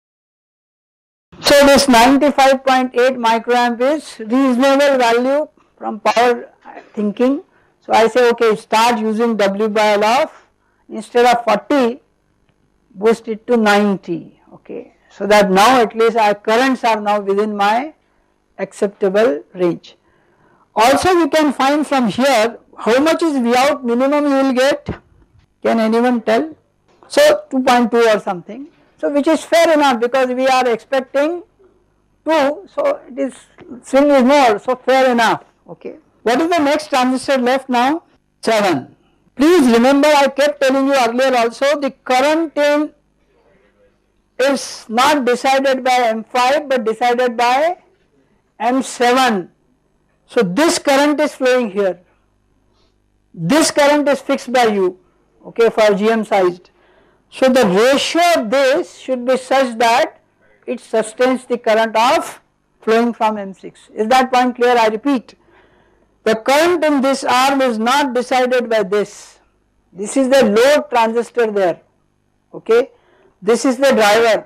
Speaker 1: So this 95.8 microamp is reasonable value from power thinking. So I say okay, start using W by L of, instead of 40, boost it to 90, okay. So that now at least our currents are now within my acceptable range. Also we can find from here how much is V out minimum you will get, can anyone tell? So 2.2 or something, so which is fair enough because we are expecting 2, so it is swing is more, so fair enough, okay. What is the next transistor left now? 7. Please remember I kept telling you earlier also the current in is not decided by M5 but decided by M7. So this current is flowing here, this current is fixed by you, okay, for GM sized. So the ratio of this should be such that it sustains the current of flowing from M6. Is that point clear? I repeat, the current in this arm is not decided by this. This is the load transistor there, okay. This is the driver.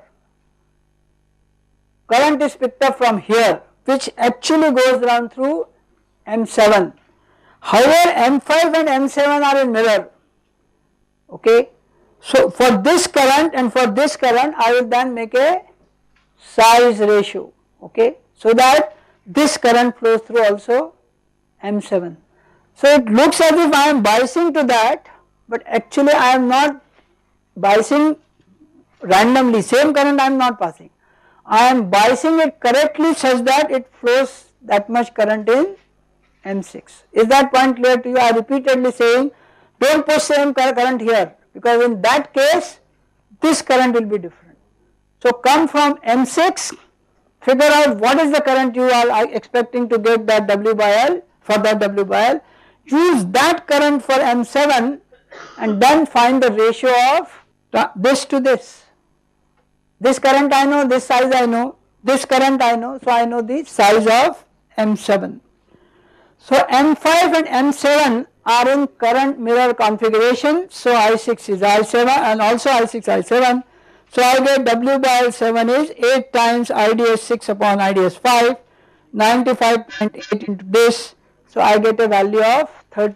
Speaker 1: Current is picked up from here, which actually goes down through M7. However, M5 and M7 are in mirror, okay. So for this current and for this current I will then make a size ratio, okay, so that this current flows through also M7. So it looks as if I am biasing to that, but actually I am not biasing randomly, same current I am not passing. I am biasing it correctly such that it flows that much current in M6. Is that point clear to you? I repeatedly saying don't push same current here, because in that case this current will be different. So come from M6, figure out what is the current you are expecting to get that W by L, for that W by L, use that current for M7 and then find the ratio of this to this. This current I know, this size I know, this current I know, so I know the size of M7. So M5 and M7 are in current mirror configuration, so I6 is I7 and also I6 I7. So I get W by L7 is 8 times IDS 6 upon IDS 5, 95.8 into this, so I get a value of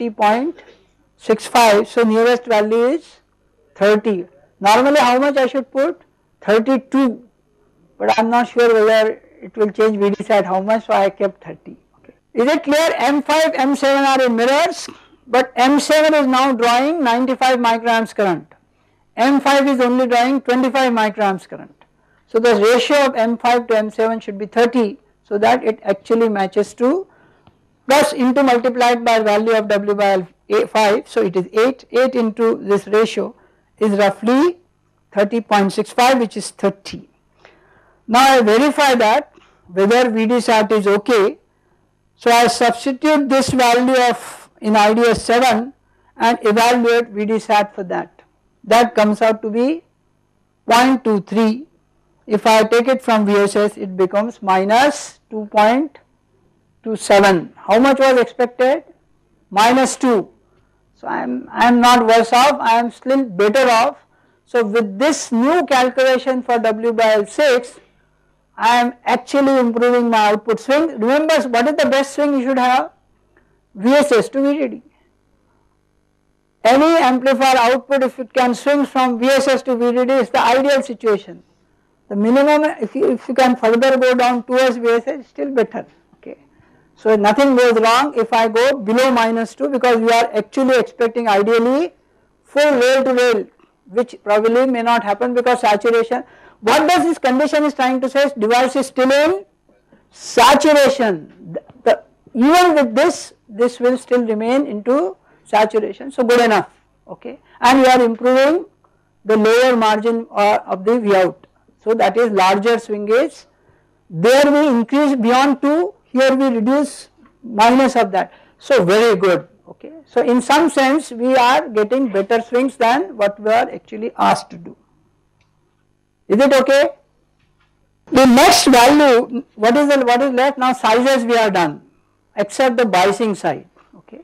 Speaker 1: 30.65, so nearest value is 30. Normally how much I should put? 32, but I am not sure whether it will change VDSAT how much, so I kept 30. Okay. Is it clear? M5, M7 are in mirrors, but M7 is now drawing 95 microamps current. M5 is only drawing 25 microamps current. So the ratio of M5 to M7 should be 30, so that it actually matches to plus into multiplied by value of W by L5, so it is 8, 8 into this ratio is roughly 30.65, which is 30. Now I verify that whether VDSAT is okay, so I substitute this value of in IDS 7 and evaluate VDSAT for that. That comes out to be 0.23. If I take it from VSS, it becomes minus 2.27. How much was expected? Minus 2. So I am not worse off, I am still better off. So with this new calculation for W by L6, I am actually improving my output swing. Remember, what is the best swing you should have? VSS to VDD. Any amplifier output, if it can swing from VSS to VDD, is the ideal situation. The minimum, if you can further go down towards VSS, still better. Okay. So nothing goes wrong if I go below minus 2, because we are actually expecting ideally full rail to rail, which probably may not happen because saturation. What does this condition is trying to say? Device is still in saturation. Even with this will still remain into saturation, so good enough, okay. And we are improving the lower margin of the V out, so that is larger swing gauge. There we increase beyond 2, here we reduce minus of that, so very good, Okay. So in some sense we are getting better swings than what we are actually asked to do. Is it okay? The next value, what is left now? Sizes we are done, except the biasing side. Okay.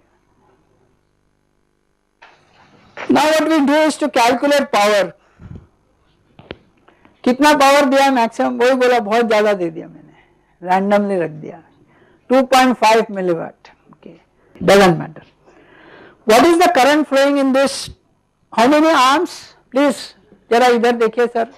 Speaker 1: Now what we do is to calculate power. कितना power दिया maximum, वही बोला बहुत ज़्यादा दे दिया मैंने, randomly रख दिया 2.5 milliwatt. Okay, doesn't matter. What is the current flowing in this? How many arms? Please जरा इधर देखिए सर.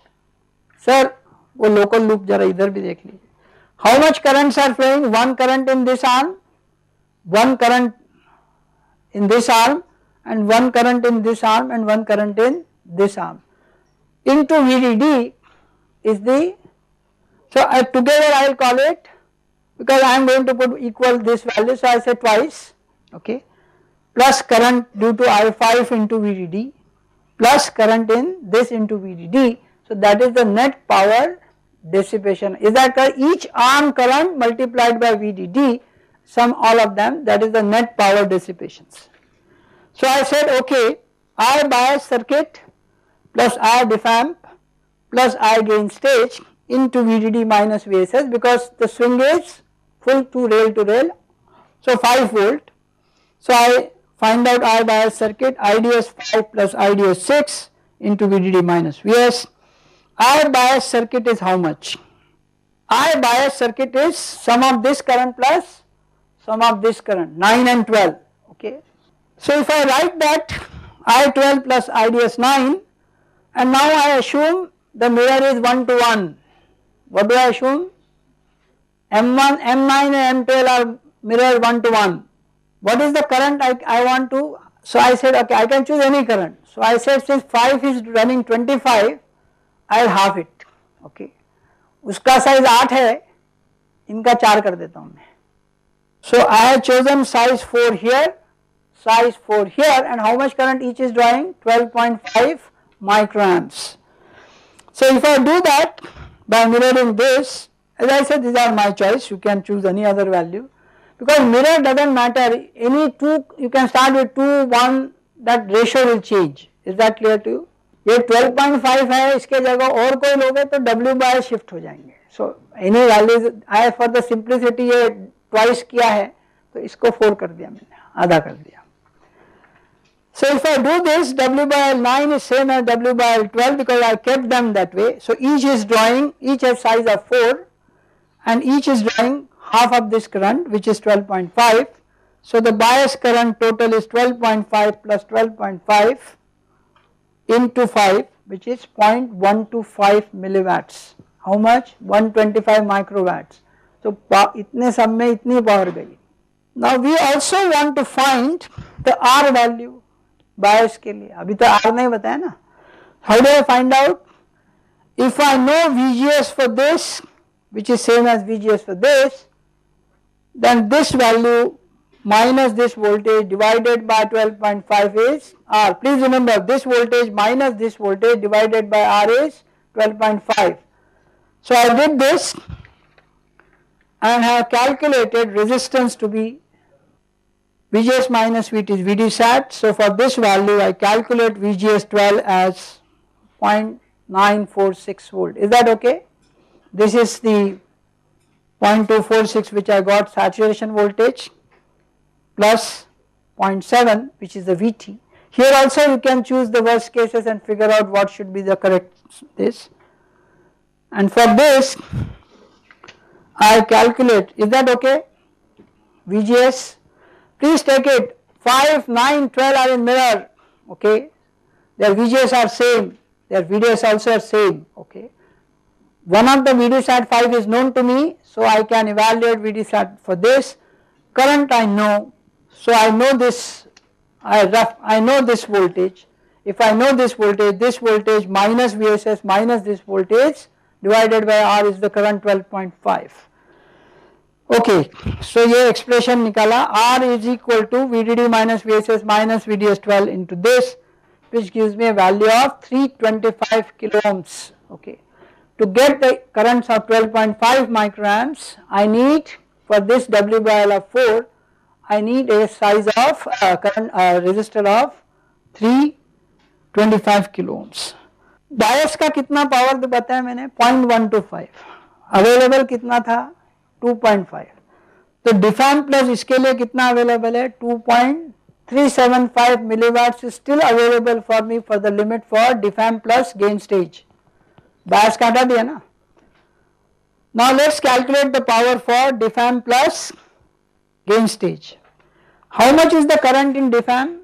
Speaker 1: सर वो लोकल लूप जरा इधर भी देख लीजिए. How much currents are flowing? One current in this arm, one current in this arm, and one current in this arm, and one current in this arm. Into VDD is the, so together I will call it, because I am going to put equal this value, so I say twice, okay, plus current due to I5 into VDD plus current in this into VDD. So that is the net power dissipation. Is that correct? Each arm current multiplied by VDD, sum all of them, that is the net power dissipations. So I said okay, I bias circuit plus I diff amp plus I gain stage into VDD minus VSS, because the swing is full to rail, so 5 volt. So I find out I bias circuit IDS 5 plus IDS 6 into VDD minus VS. I bias circuit is how much? I bias circuit is sum of this current plus sum of this current, 9 and 12, okay. So if I write that I12 plus IDS 9, and now I assume the mirror is 1 to 1. What do I assume? M1, M9 and M12 are mirror 1 to 1. What is the current I want to? So I said okay, I can choose any current. So I said since 5 is running 25, I will half it, okay. उसका size 8 है, इनका 4 कर देता हूँ मैं. So I have chosen size 4 here, size 4 here, and how much current each is drawing? 12.5 microamps. So if I do that by mirroring this, as I said, these are my choice, you can choose any other value, because mirror doesn't matter, any two, you can start with 2, 1, that ratio will change. Is that clear to you? ये 12.5 है, इसके जगह और कोई लोगे तो W by shift हो जाएंगे. So any values, I for the simplicity ये twice किया है, तो इसको 4 कर दिया मैंने, आधा कर दिया. So if I do this, W by L9 is same as W by L12 because I kept them that way. So each is drawing, each has size of 4, and each is drawing half of this current, which is 12.5. So the bias current total is 12.5 plus 12.5 into 5, which is 0.125 milliwatts. How much? 125 microwatts. So itne सब में इतनी power गई. Now we also want to find the R value bias के लिए. अभी तो R नहीं बताया ना. How do I find out? If I know VGS for this, which is same as VGS for this, then this value minus this voltage divided by 12.5 is R. Please remember, this voltage minus this voltage divided by R is 12.5. So I did this and have calculated resistance to be VGS minus VT is VD sat. So for this value I calculate VGS 12 as 0.946 volt. Is that okay? This is the 0.246 which I got saturation voltage plus 0.7 which is the VT. Here also you can choose the worst cases and figure out what should be the correct this. And for this I calculate, is that okay? VGS, please take it, 5, 9, 12 are in mirror, okay. Their VGS are same, their VDS also are same, okay. One of the VD sat 5 is known to me, so I can evaluate VD sat for this. Current I know, so I know this, I know this voltage. If I know this voltage minus VSS minus this voltage divided by R is the current 12.5. Okay, so ये expression निकाला, R is equal to VDD minus VSS minus VDS 12 into this, which gives me a value of 325 kilo ohms. Okay, to get the currents of 12.5 microamps, I need for this W by L of 4, I need a size of current resistor of 325 kilo ohms. बायस का कितना power बताया मैंने 0.125, available कितना था 2.5, तो डिफैम plus इसके लिए कितना अवेलेबल है 2.375 milliwatts is still available for me for the limit for diff amp plus gain stage. Bias का हटा दिया ना. Now let's calculate the power for DFAM plus gain stage. How much is the current in DFAM?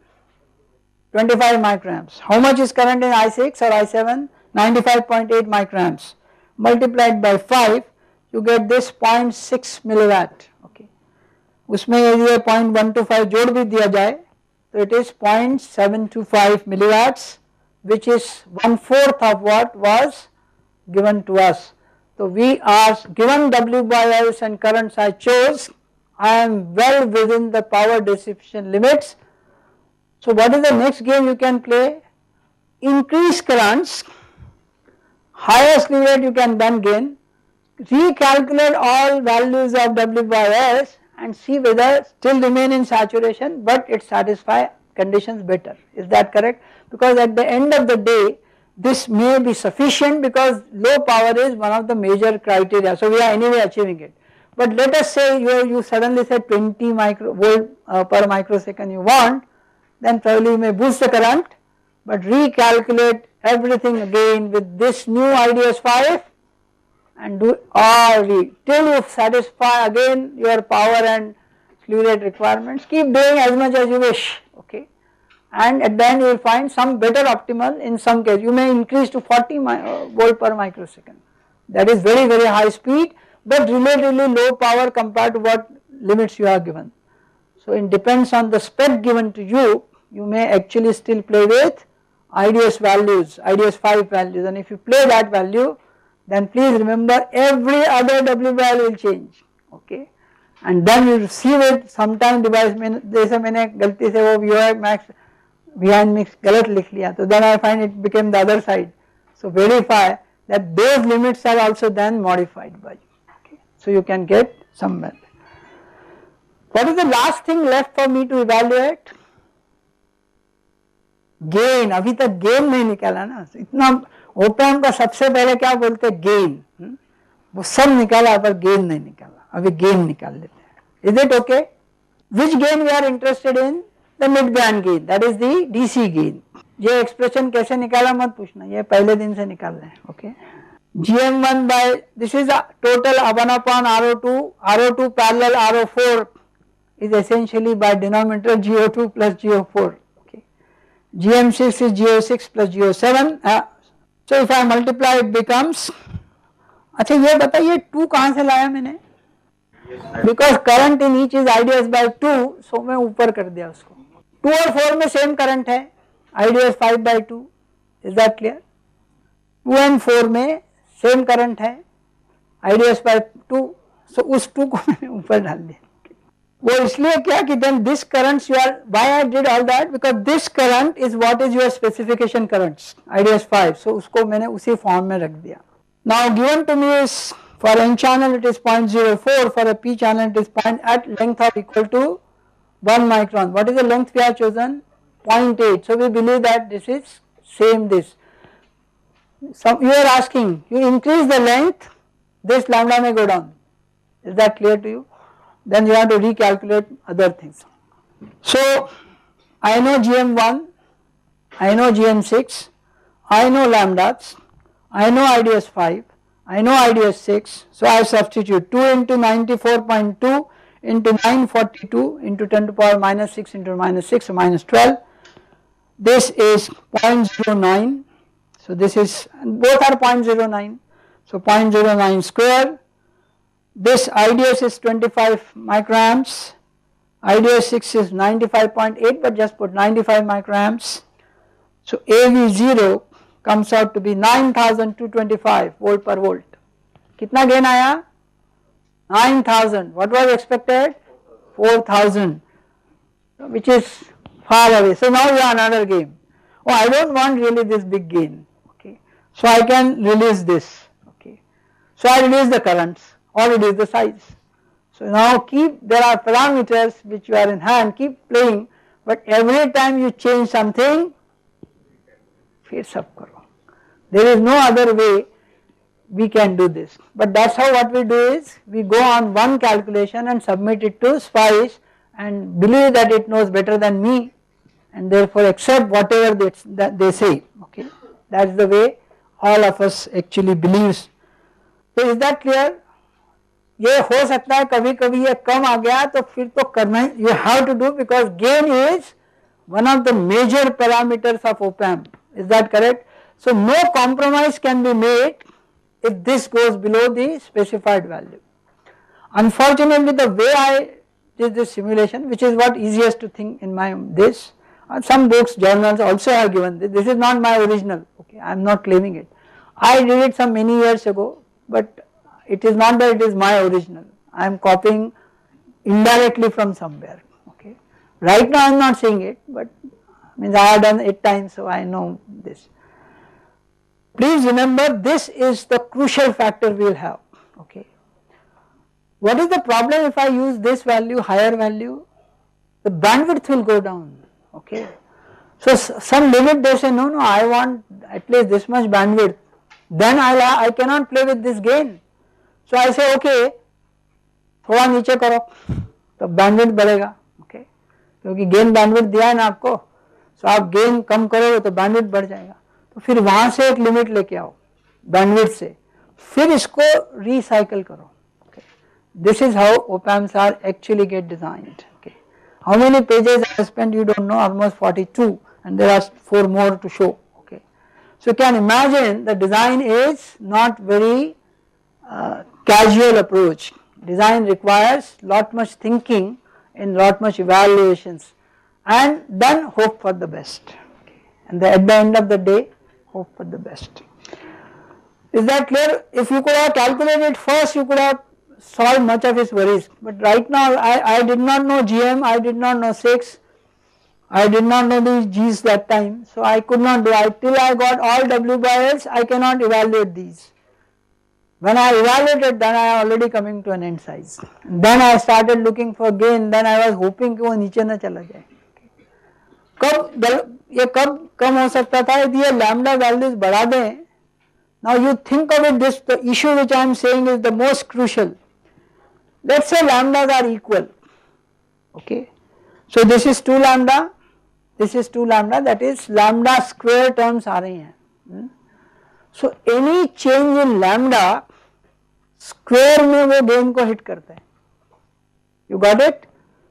Speaker 1: 25 microamps. How much is current in I6 or I7? 95.8 microamps. Multiplied by 5, you get this 0.6 milliwatt. Okay. उसमें यदि 0.125 जोड़ भी दिया जाए तो it is 0.725 milliwatts, which is 1/4 of what was given to us. So we are given W by S and currents I chose, I am well within the power dissipation limits. So what is the next game you can play? Increase currents, higher slew rate you can then gain, recalculate all values of W by S and see whether still remain in saturation but it satisfy conditions better. Is that correct? Because at the end of the day this may be sufficient because low power is one of the major criteria, so we are anyway achieving it. But let us say you suddenly say 20 volt per microsecond you want, then probably you may boost the current but recalculate everything again with this new IDS5 and do till you satisfy again your power and slew rate requirements. Keep doing as much as you wish, okay, and at the end you will find some better optimal. In some case you may increase to 40 volt per microsecond, that is very high speed but relatively low power compared to what limits you are given. So it depends on the spec given to you, you may actually still play with IDS values, IDS5 values, and if you play that value then please remember every other W value will change, okay, and then you receive it. Sometime device में जैसे मैंने गलती से वो VI max behind mix गलत लिख लिया, so then I find it became the other side. So verify that those limits are also then modified by you, okay, so you can get some value. What is the last thing left for me to evaluate? Gain. अभी तक gain नहीं निकाला ना, इतना open का सबसे पहले क्या बोलते हैं गेन, वो सब निकाला पर गेन नहीं निकाला, अभी गेन निकाल लेते हैं. Is it okay? Which gain we are interested in? The mid band gain, that is the DC gain. ये एक्सप्रेशन कैसे निकाला मत पूछना, ये पहले दिन से निकाल रहे हैं, okay. GM1 by this is a total 1 upon RO2, RO2 parallel RO4 is essentially by denominator GO2 plus GO4, okay. GM6 is GO6 plus GO7. So if I multiply it becomes, अच्छा ये बताइए 2 कहाँ से लाया मैंने, because current in each is IDS by 2, so मैं ऊपर कर दिया उसको. 2 और 4 में सेम करंट है, IDS 5 by 2, is that clear? 2 and 4 में सेम करंट है, IDS by 2, so उस 2 को मैंने ऊपर डाल दिया. वो इसलिए क्या कि then this currents you are, why I did all that, because this current is what is your specification currents, IDS 5, so उसको मैंने उसी फॉर्म में रख दिया. Now given to me is for N channel it is 0.04, for a P channel it is at length of equal to 1 micron. What is the length we have chosen? 0.8. So we believe that this is same this. So you are asking, you increase the length, this lambda may go down. Is that clear to you? Then you have to recalculate other things. So I know GM1, I know GM6, I know lambdas, I know IDS5, I know IDS6, so I substitute 2 into 94.2 into 942 into 10 to the power minus 6 into minus 6, so minus 12. This is 0.09, so this is, both are 0.09, so 0.09 square. This IDS is 25 microamps, IDS6 is 95.8 but just put 95 microamps. So AV0 comes out to be 9225 volt per volt. कितना gain आया? 9000. What was expected? 4000, which is far away. So now we are another game. Oh, I don't want really this big gain, okay. So I can release this, okay. So I release the currents or reduce the size. So now there are parameters which you are in hand, keep playing, but every time you change something, फिर सब करो. There is no other way we can do this, but that's how what we do is we go on one calculation and submit it to SPICE and believe that it knows better than me and therefore accept whatever that they say. Okay, that's the way all of us actually believes. So is that clear? ये हो सकता है कभी कभी ये कम आ गया तो फिर तो करना ही, you have to do, because gain is one of the major parameters of op-amp. Is that correct? So no compromise can be made if this goes below the specified value. Unfortunately, the way I did this simulation, which is what easiest to think in my this, some books, journals also have given this. This is not my original. Okay, I am not claiming it. I did it some many years ago, but it is not that it is my original. I am copying indirectly from somewhere. Okay, right now I am not saying it, but means I have done 8 times, so I know this. Please remember, this is the crucial factor we will have. Okay, what is the problem if I use this value, higher value? The bandwidth will go down. Okay, so some limit they say no, I want at least this much bandwidth. Then I cannot play with this gain. So I say okay, थोड़ा नीचे करो तो bandwidth बढ़ेगा. Okay, क्योंकि gain bandwidth दिया है ना आपको, सो आप गेन कम करोगे तो बैंडविड्थ बढ़ जाएगा. तो फिर वहां से एक लिमिट लेके आओ बैंडविड्थ से, फिर इसको रिसाइकल करो. Okay, this is how op-amps are actually get designed. Okay, how many pages I spent you don't know, almost 42 and there are 4 more to show. Okay, so you can imagine the design is not very casual approach. Design requires lot much thinking and lot much evaluations, and then hope for the best. Okay. And at the end of the day, hope for the best. Is that clear? If you could have calculated first, you could have solved much of his worries. But right now, I did not know GM, I did not know 6, I did not know these G's that time, so I could not do it. Till I got all W by L's, I cannot evaluate these. When I evaluated, then I am already coming to an end size. Then I started looking for gain, then I was hoping कि वो नीचे ना चला जाए. कब कम हो सकता था यदि ये lambda values बढ़ा दें. Now you think of it, this the issue which I am saying is the most crucial. Let's say lambdas are equal. Okay, so this is 2 lambda, this is 2 lambda, that is lambda square terms आ रही हैं. So any change in lambda square में वो gain को hit करता है. You got it?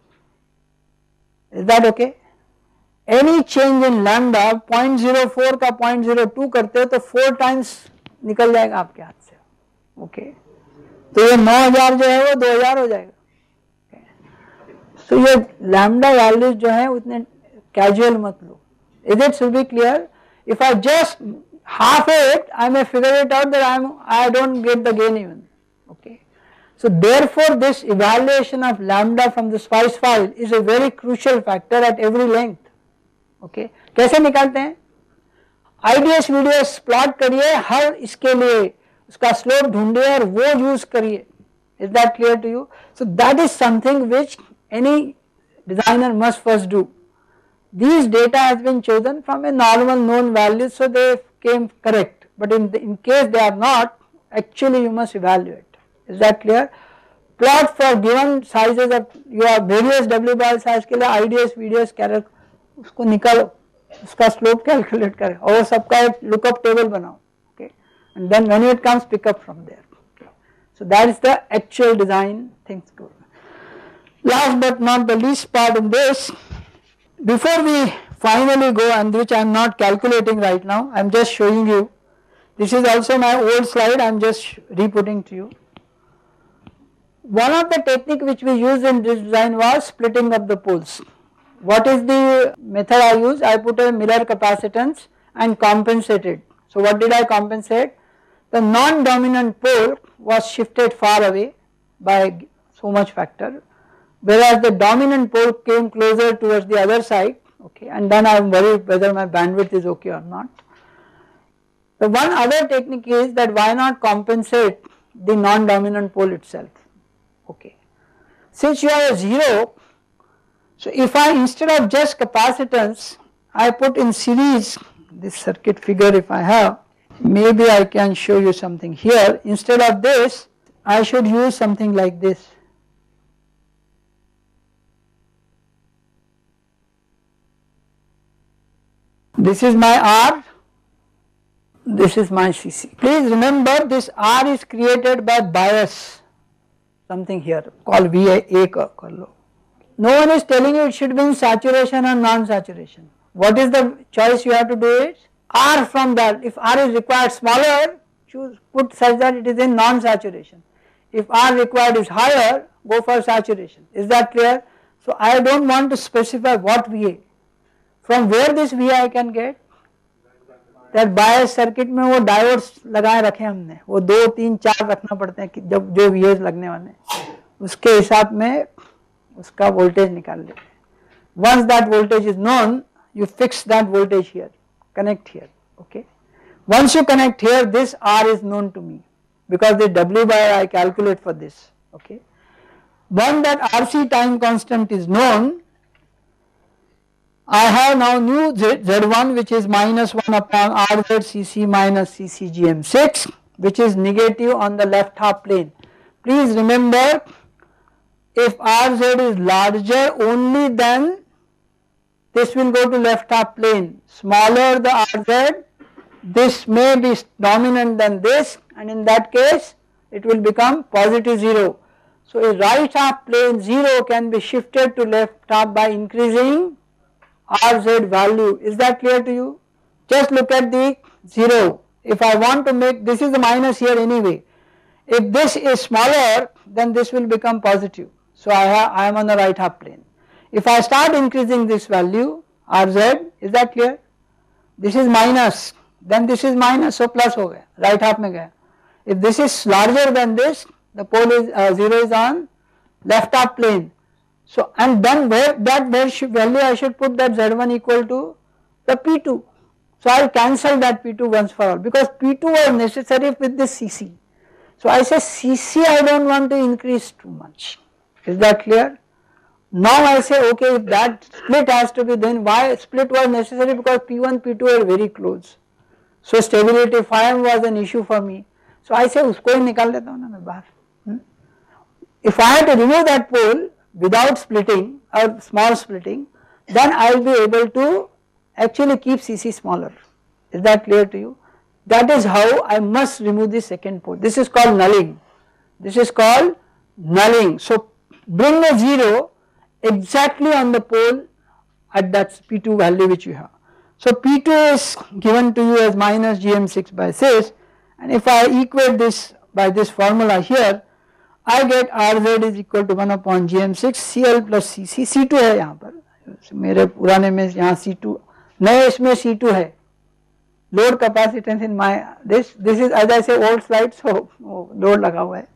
Speaker 1: Is that okay? Any change in lambda 0.04 का 0.02 करते हो तो 4 times निकल जाएगा आपके हाथ से. Okay? तो ये 9000 जो है वो 2000 हो जाएगा. So ये lambda values जो है उतने casual मत लो. Is it should be clear? If I just half it, I may figure it out that I don't get the gain even. Okay. So therefore this evaluation of lambda from the SPICE file is a very crucial factor at every length. Okay. कैसे निकालते हैं? IDS VDS plot करिए हर इसके लिए, उसका slope ढूंढिए और वो use करिए. Is that clear to you? So that is something which any designer must first do. These data has been chosen from a normal known value, so they came correct, but in case they are not, actually you must evaluate. Is that clear? Plot for given sizes of your various W by L size के लिए IDS VDS character उसको निकालो, उसका slope calculate करें और सबका एक lookup table बनाओ. Okay, and then when it comes, pick up from there. Okay. So that is the actual design things go. Last but not the least part in this, before we finally go, and which I am not calculating right now, I am just showing you. This is also my old slide, I am just re-putting to you. One of the technique which we used in this design was splitting up the poles. What is the method I use? I put a Miller capacitance and compensated. So what did I compensate? The non-dominant pole was shifted far away by so much factor, whereas the dominant pole came closer towards the other side. Okay, and then I am worried whether my bandwidth is okay or not. The one other technique is that why not compensate the non-dominant pole itself. Okay, since you have a 0, so if I instead of just capacitance I put in series this circuit figure, if I have, maybe I can show you something here. Instead of this I should use something like this. This is my R, this is my CC. Please remember this R is created by bias, something here called VA. No one is telling you it should be in saturation or non-saturation. What is the choice you have to do it? R from that. If R is required smaller, choose put such that it is in non-saturation. If R required is higher, go for saturation. Is that clear? So I don't want to specify what VA. From where this VA I can get? That bias circuit में वो diodes लगाए रखे हमने, वो 2, 3, 4 रखना पड़ते हैं कि जब जो VAs लगने वाले हैं उसके हिसाब में उसका वोल्टेज निकाल लेते हैं. Once that voltage is known, you fix that voltage here, connect here, okay. Once you connect here, this R is known to me because the W by R I calculate for this, okay. When that RC time constant is known, I have now new Z1 which is minus 1 upon RZ CC minus CC GM6, which is negative on the left half plane. Please remember, if RZ is larger only then this will go to left half plane. Smaller the RZ, this may be dominant than this, and in that case it will become positive 0. So a right half plane 0 can be shifted to left half by increasing RZ value. Is that clear to you? Just look at the 0. If I want to make, this is the minus here anyway. If this is smaller, then this will become positive. So I am on the right half plane. If I start increasing this value RZ, is that clear? This is minus, then this is minus, so plus हो गया, right half में गया. If this is larger than this, the pole is 0 is on left half plane. So and then where value I should put that Z1 equal to the P2. So I will cancel that P2 once for all because P2 was necessary with this CC. So I say CC I don't want to increase too much. Is that clear? Now I say okay, if that split has to be, then why split was necessary? Because P1 P2 are very close. So stability phi was an issue for me. So I say उसको ही निकाल देता हूँ ना मैं बाहर. If I had to remove that pole without splitting or small splitting, then I will be able to actually keep CC smaller. Is that clear to you? That is how I must remove the second pole. This is called nulling. This is called nulling. So bring a 0 exactly on the pole at that P2 value which you have. So P2 is given to you as minus GM6 by 6, and if I equate this by this formula here, I get RZ is equal to 1 upon GM6 CL plus CC. C2 है यहाँ पर, मेरे पुराने में यहाँ C2, नए इसमें C2 है. Load capacitance in my this is as I say old slide, so load लगा हुआ है.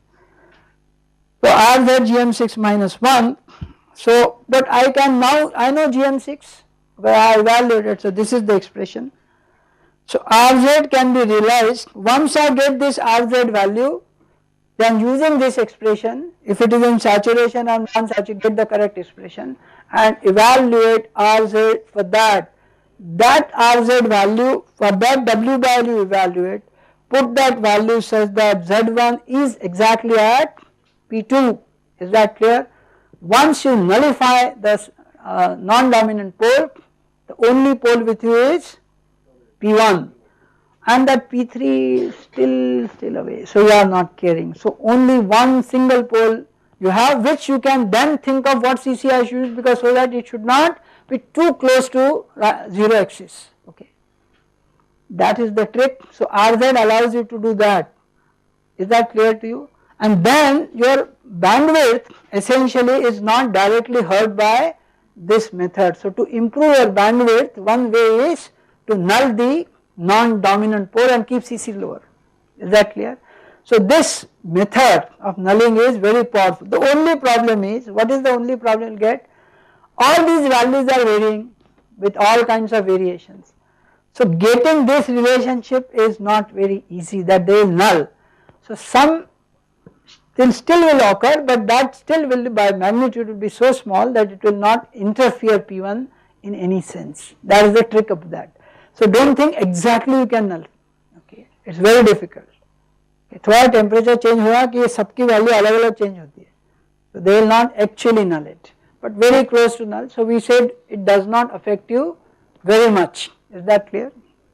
Speaker 1: So RZ GM6 minus 1. So but I can now, I know GM6 where I evaluated, so this is the expression. So RZ can be realized once I get this RZ value, then using this expression, if it is in saturation or non-saturation, get the correct expression and evaluate RZ for that. That RZ value, for that W value evaluate, put that value such that Z1 is exactly at P2. Is that clear? Once you nullify the non-dominant pole, the only pole with you is P1, and that P3 is still away, so you are not caring. So only one single pole you have, which you can then think of what CC I should use, because so that it should not be too close to 0 axis. Okay, that is the trick. So RZ allows you to do that. Is that clear to you? And then your bandwidth essentially is not directly hurt by this method. So to improve your bandwidth, one way is to null the non-dominant pole and keep CC lower. Is that clear? So this method of nulling is very powerful. The only problem is, what is the only problem you get? All these values are varying with all kinds of variations. So getting this relationship is not very easy, that they is null. So some then still will occur, but that still will by magnitude will be so small that it will not interfere P1 in any sense. That is the trick of that. So don't think exactly you can null, okay, it is very difficult. थोड़ा temperature change हुआ कि ये सबकी value अलग अलग change होती है, so they will not actually null it, but very close to null. So we said it does not affect you very much. Is that clear?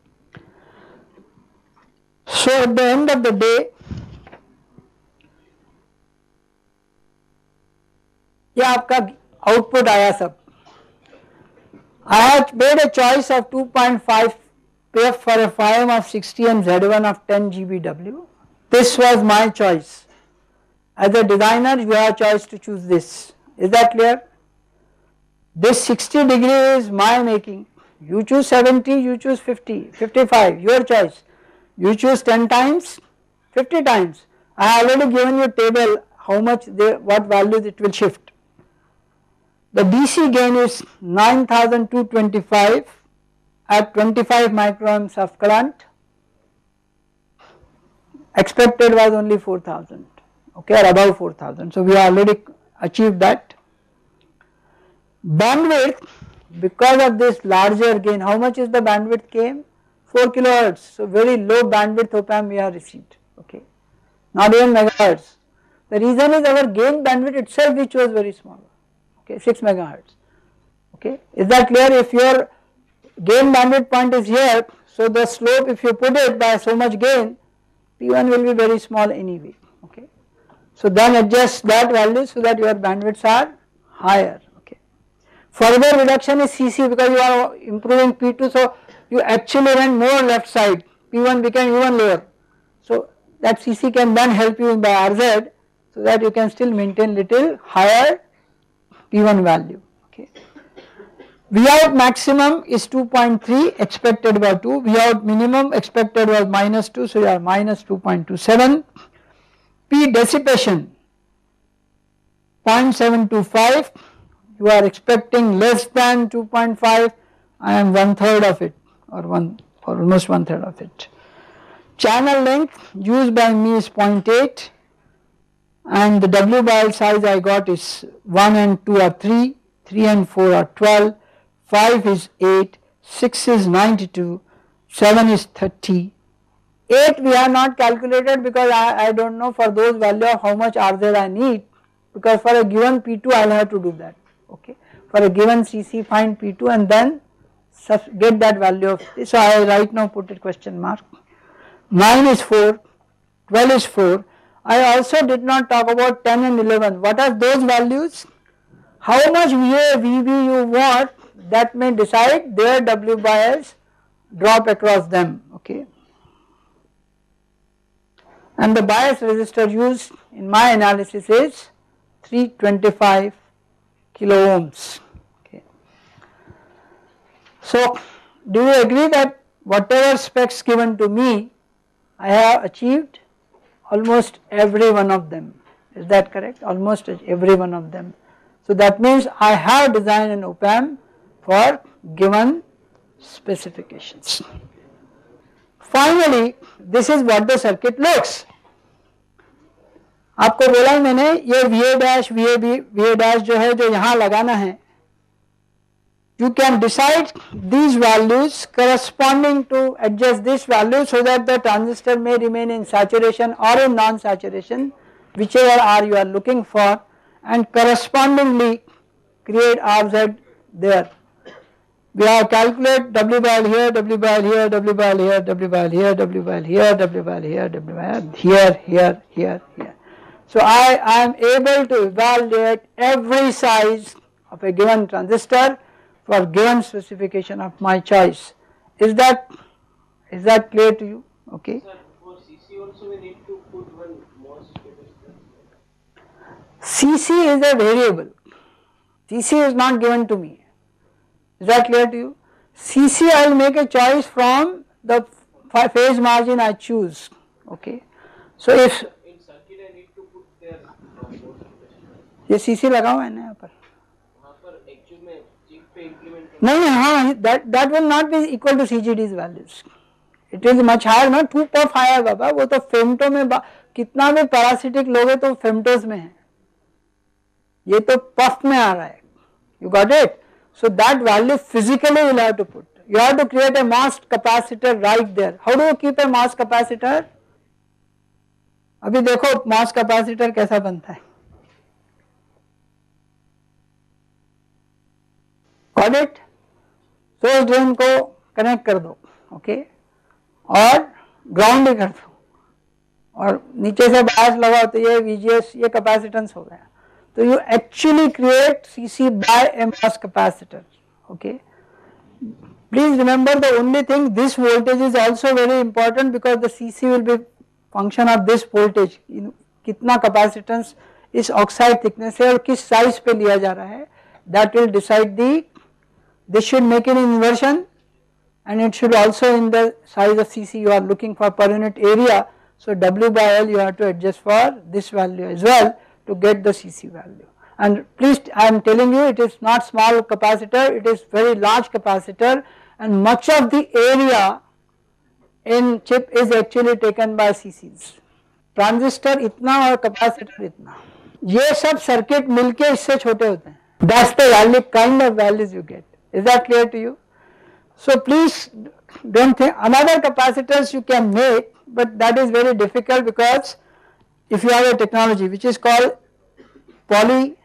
Speaker 1: So at the end of the day, ये आपका output आया सब. I have made a choice of 2.5 PF for a FIM of 60 and Z1 of 10 GBW. This was my choice. As a designer, you have a choice to choose this. Is that clear? This 60 degree is my making. You choose 70, you choose 50, 55, your choice. You choose 10 times, 50 times. I have already given you a table how much what values it will shift. The DC gain is 9225 at 25 microamps of current. Expected was only 4000, okay, or above 4000. So we already achieved that. Bandwidth, because of this larger gain, how much is the bandwidth came? 4 kilohertz. So very low bandwidth op-amp we have received, okay, not even megahertz. The reason is our gain bandwidth itself which was very small, okay, 6 megahertz, okay. Is that clear? If your gain bandwidth point is here, so the slope if you put it by so much gain, P1 will be very small anyway, okay. So then adjust that value so that your bandwidths are higher, okay. Further reduction is CC because you are improving P2, so you actually went more left side, P1 became even lower. So that CC can then help you by RZ so that you can still maintain little higher P1 value, okay. V out maximum is 2.3, expected by 2, V out minimum expected was minus 2, so you are minus 2.27. P dissipation 0.725, you are expecting less than 2.5, I am 1/3 of it or almost 1/3 of it. Channel length used by me is 0.8 and the W by L size I got is 1 and 2 are 3, 3 and 4 are 12, 5 is 8, 6 is 92, 7 is 30, 8 we have not calculated because I do not know for those value of how much RZ I need, because for a given P2 I will have to do that, okay. For a given CC find P2 and then get that value of this. So I right now put a question mark. 9 is 4, 12 is 4. I also did not talk about 10 and 11. What are those values? How much VA, VB you want, that may decide their W by S drop across them, okay. And the bias resistor used in my analysis is 325 kilo ohms, okay. So do you agree that whatever specs given to me, I have achieved almost every one of them? Is that correct? Almost every one of them. So that means I have designed an op-amp for given specifications. Finally, this is what the circuit looks. आपको बोला ही मैंने ये VA dash, VA dash जो है जो यहाँ लगाना है, you can decide these values corresponding to adjust this value so that the transistor may remain in saturation or in non-saturation, whichever R you are looking for, and correspondingly create RZ there. We have calculated W by L here, W by L here, W by L here, W by L here, W by L here, W by L here, W by L here, here. So I am able to evaluate every size of a given transistor for given specification of my choice. Is that clear to you? Okay.
Speaker 2: Sir, for CC also we need to put one MOS capacitor.
Speaker 1: CC is a variable. CC is not given to me. Is that clear to you? CC I will make a choice from the phase margin I choose. Okay. So if
Speaker 2: In circuit I need to put their MOS capacitor.
Speaker 1: ये CC लगा हुआ है ना यहाँ पर.
Speaker 2: वहाँ पर actual में चिप पे इम्प्लीमेंट
Speaker 1: नहीं हाँ, that will not be equal to CGD's values. It is much higher ना, 2.5 है बाबा, वो तो फेमटो में कितना भी पैरासिटिक लोगे तो फेमटोज में है, ये तो पफ में आ रहा है, you got it? So that value physically you will have to put. You have to create a mass capacitor right there. How do you keep a mass capacitor? अभी देखो mass capacitor कैसा बनता है, got it? Source drain को connect कर दो, okay, और ground ही कर दो, और नीचे से बायस लगाओ तो ये VGS, ये कैपेसिटेंस हो गया. So you actually create CC by a mass capacitor, okay. Please remember the only thing, this voltage is also very important because the CC will be function of this voltage. कितना capacitance इस oxide thickness है और किस size पे लिया जा रहा है, that will decide the, this should make it in inversion and it should also in the size of CC you are looking for per unit area. So W by L you have to adjust for this value as well to get the CC value. And please, I am telling you, it is not small capacitor, it is very large capacitor, and much of the area in chip is actually taken by CCs. Transistor इतना और capacitor इतना, ये सब circuit मिलके इससे छोटे होते हैं. That's the value, kind of values you get. Is that clear to you? So please don't think, another capacitors you can make, but that is very difficult because if you have a technology which is called poly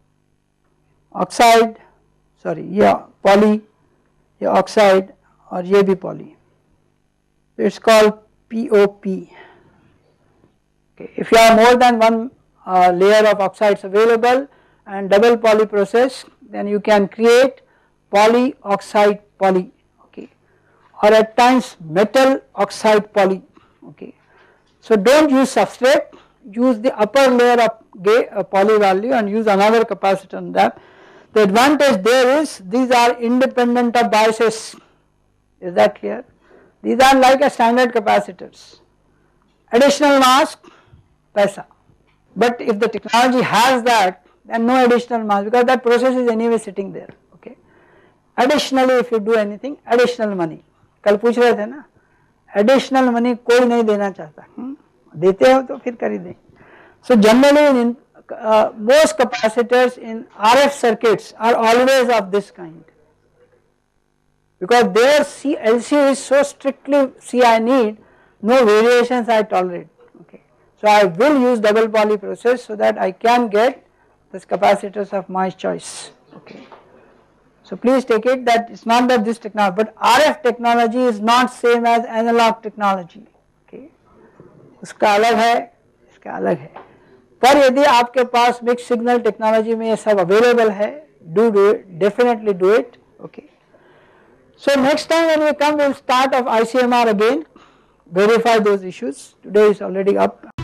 Speaker 1: oxide, sorry, yeah, poly, yeah, oxide, or ये भी poly, it's called POP. Okay. If you have more than one layer of oxides available and double poly process, then you can create poly oxide poly, okay, or at times metal oxide poly, okay. So don't use substrate, use the upper layer of poly value and use another capacitor on that. The advantage there is these are independent of biases. Is that clear? These are like a standard capacitors. Additional mask, paisa. But if the technology has that, then no additional mask because that process is anyway sitting there. Okay. Additionally, if you do anything, additional money. कल पूछ रहे थे ना, additional money कोई नहीं देना चाहता, देते हो तो फिर कर ही दें. So generally in most capacitors in RF circuits are always of this kind because their LCO is so strictly I need, no variations I tolerate, okay. So I will use double poly process so that I can get this capacitors of my choice, okay. So please take it that it's not that this technology, but RF technology is not same as analog technology, okay. उसका अलग है, इसका अलग है. पर यदि आपके पास mix signal technology में ये सब अवेलेबल है, do it, definitely do it, okay. So next time when we come, we'll start of ICMR again, verify those issues. Today is already up.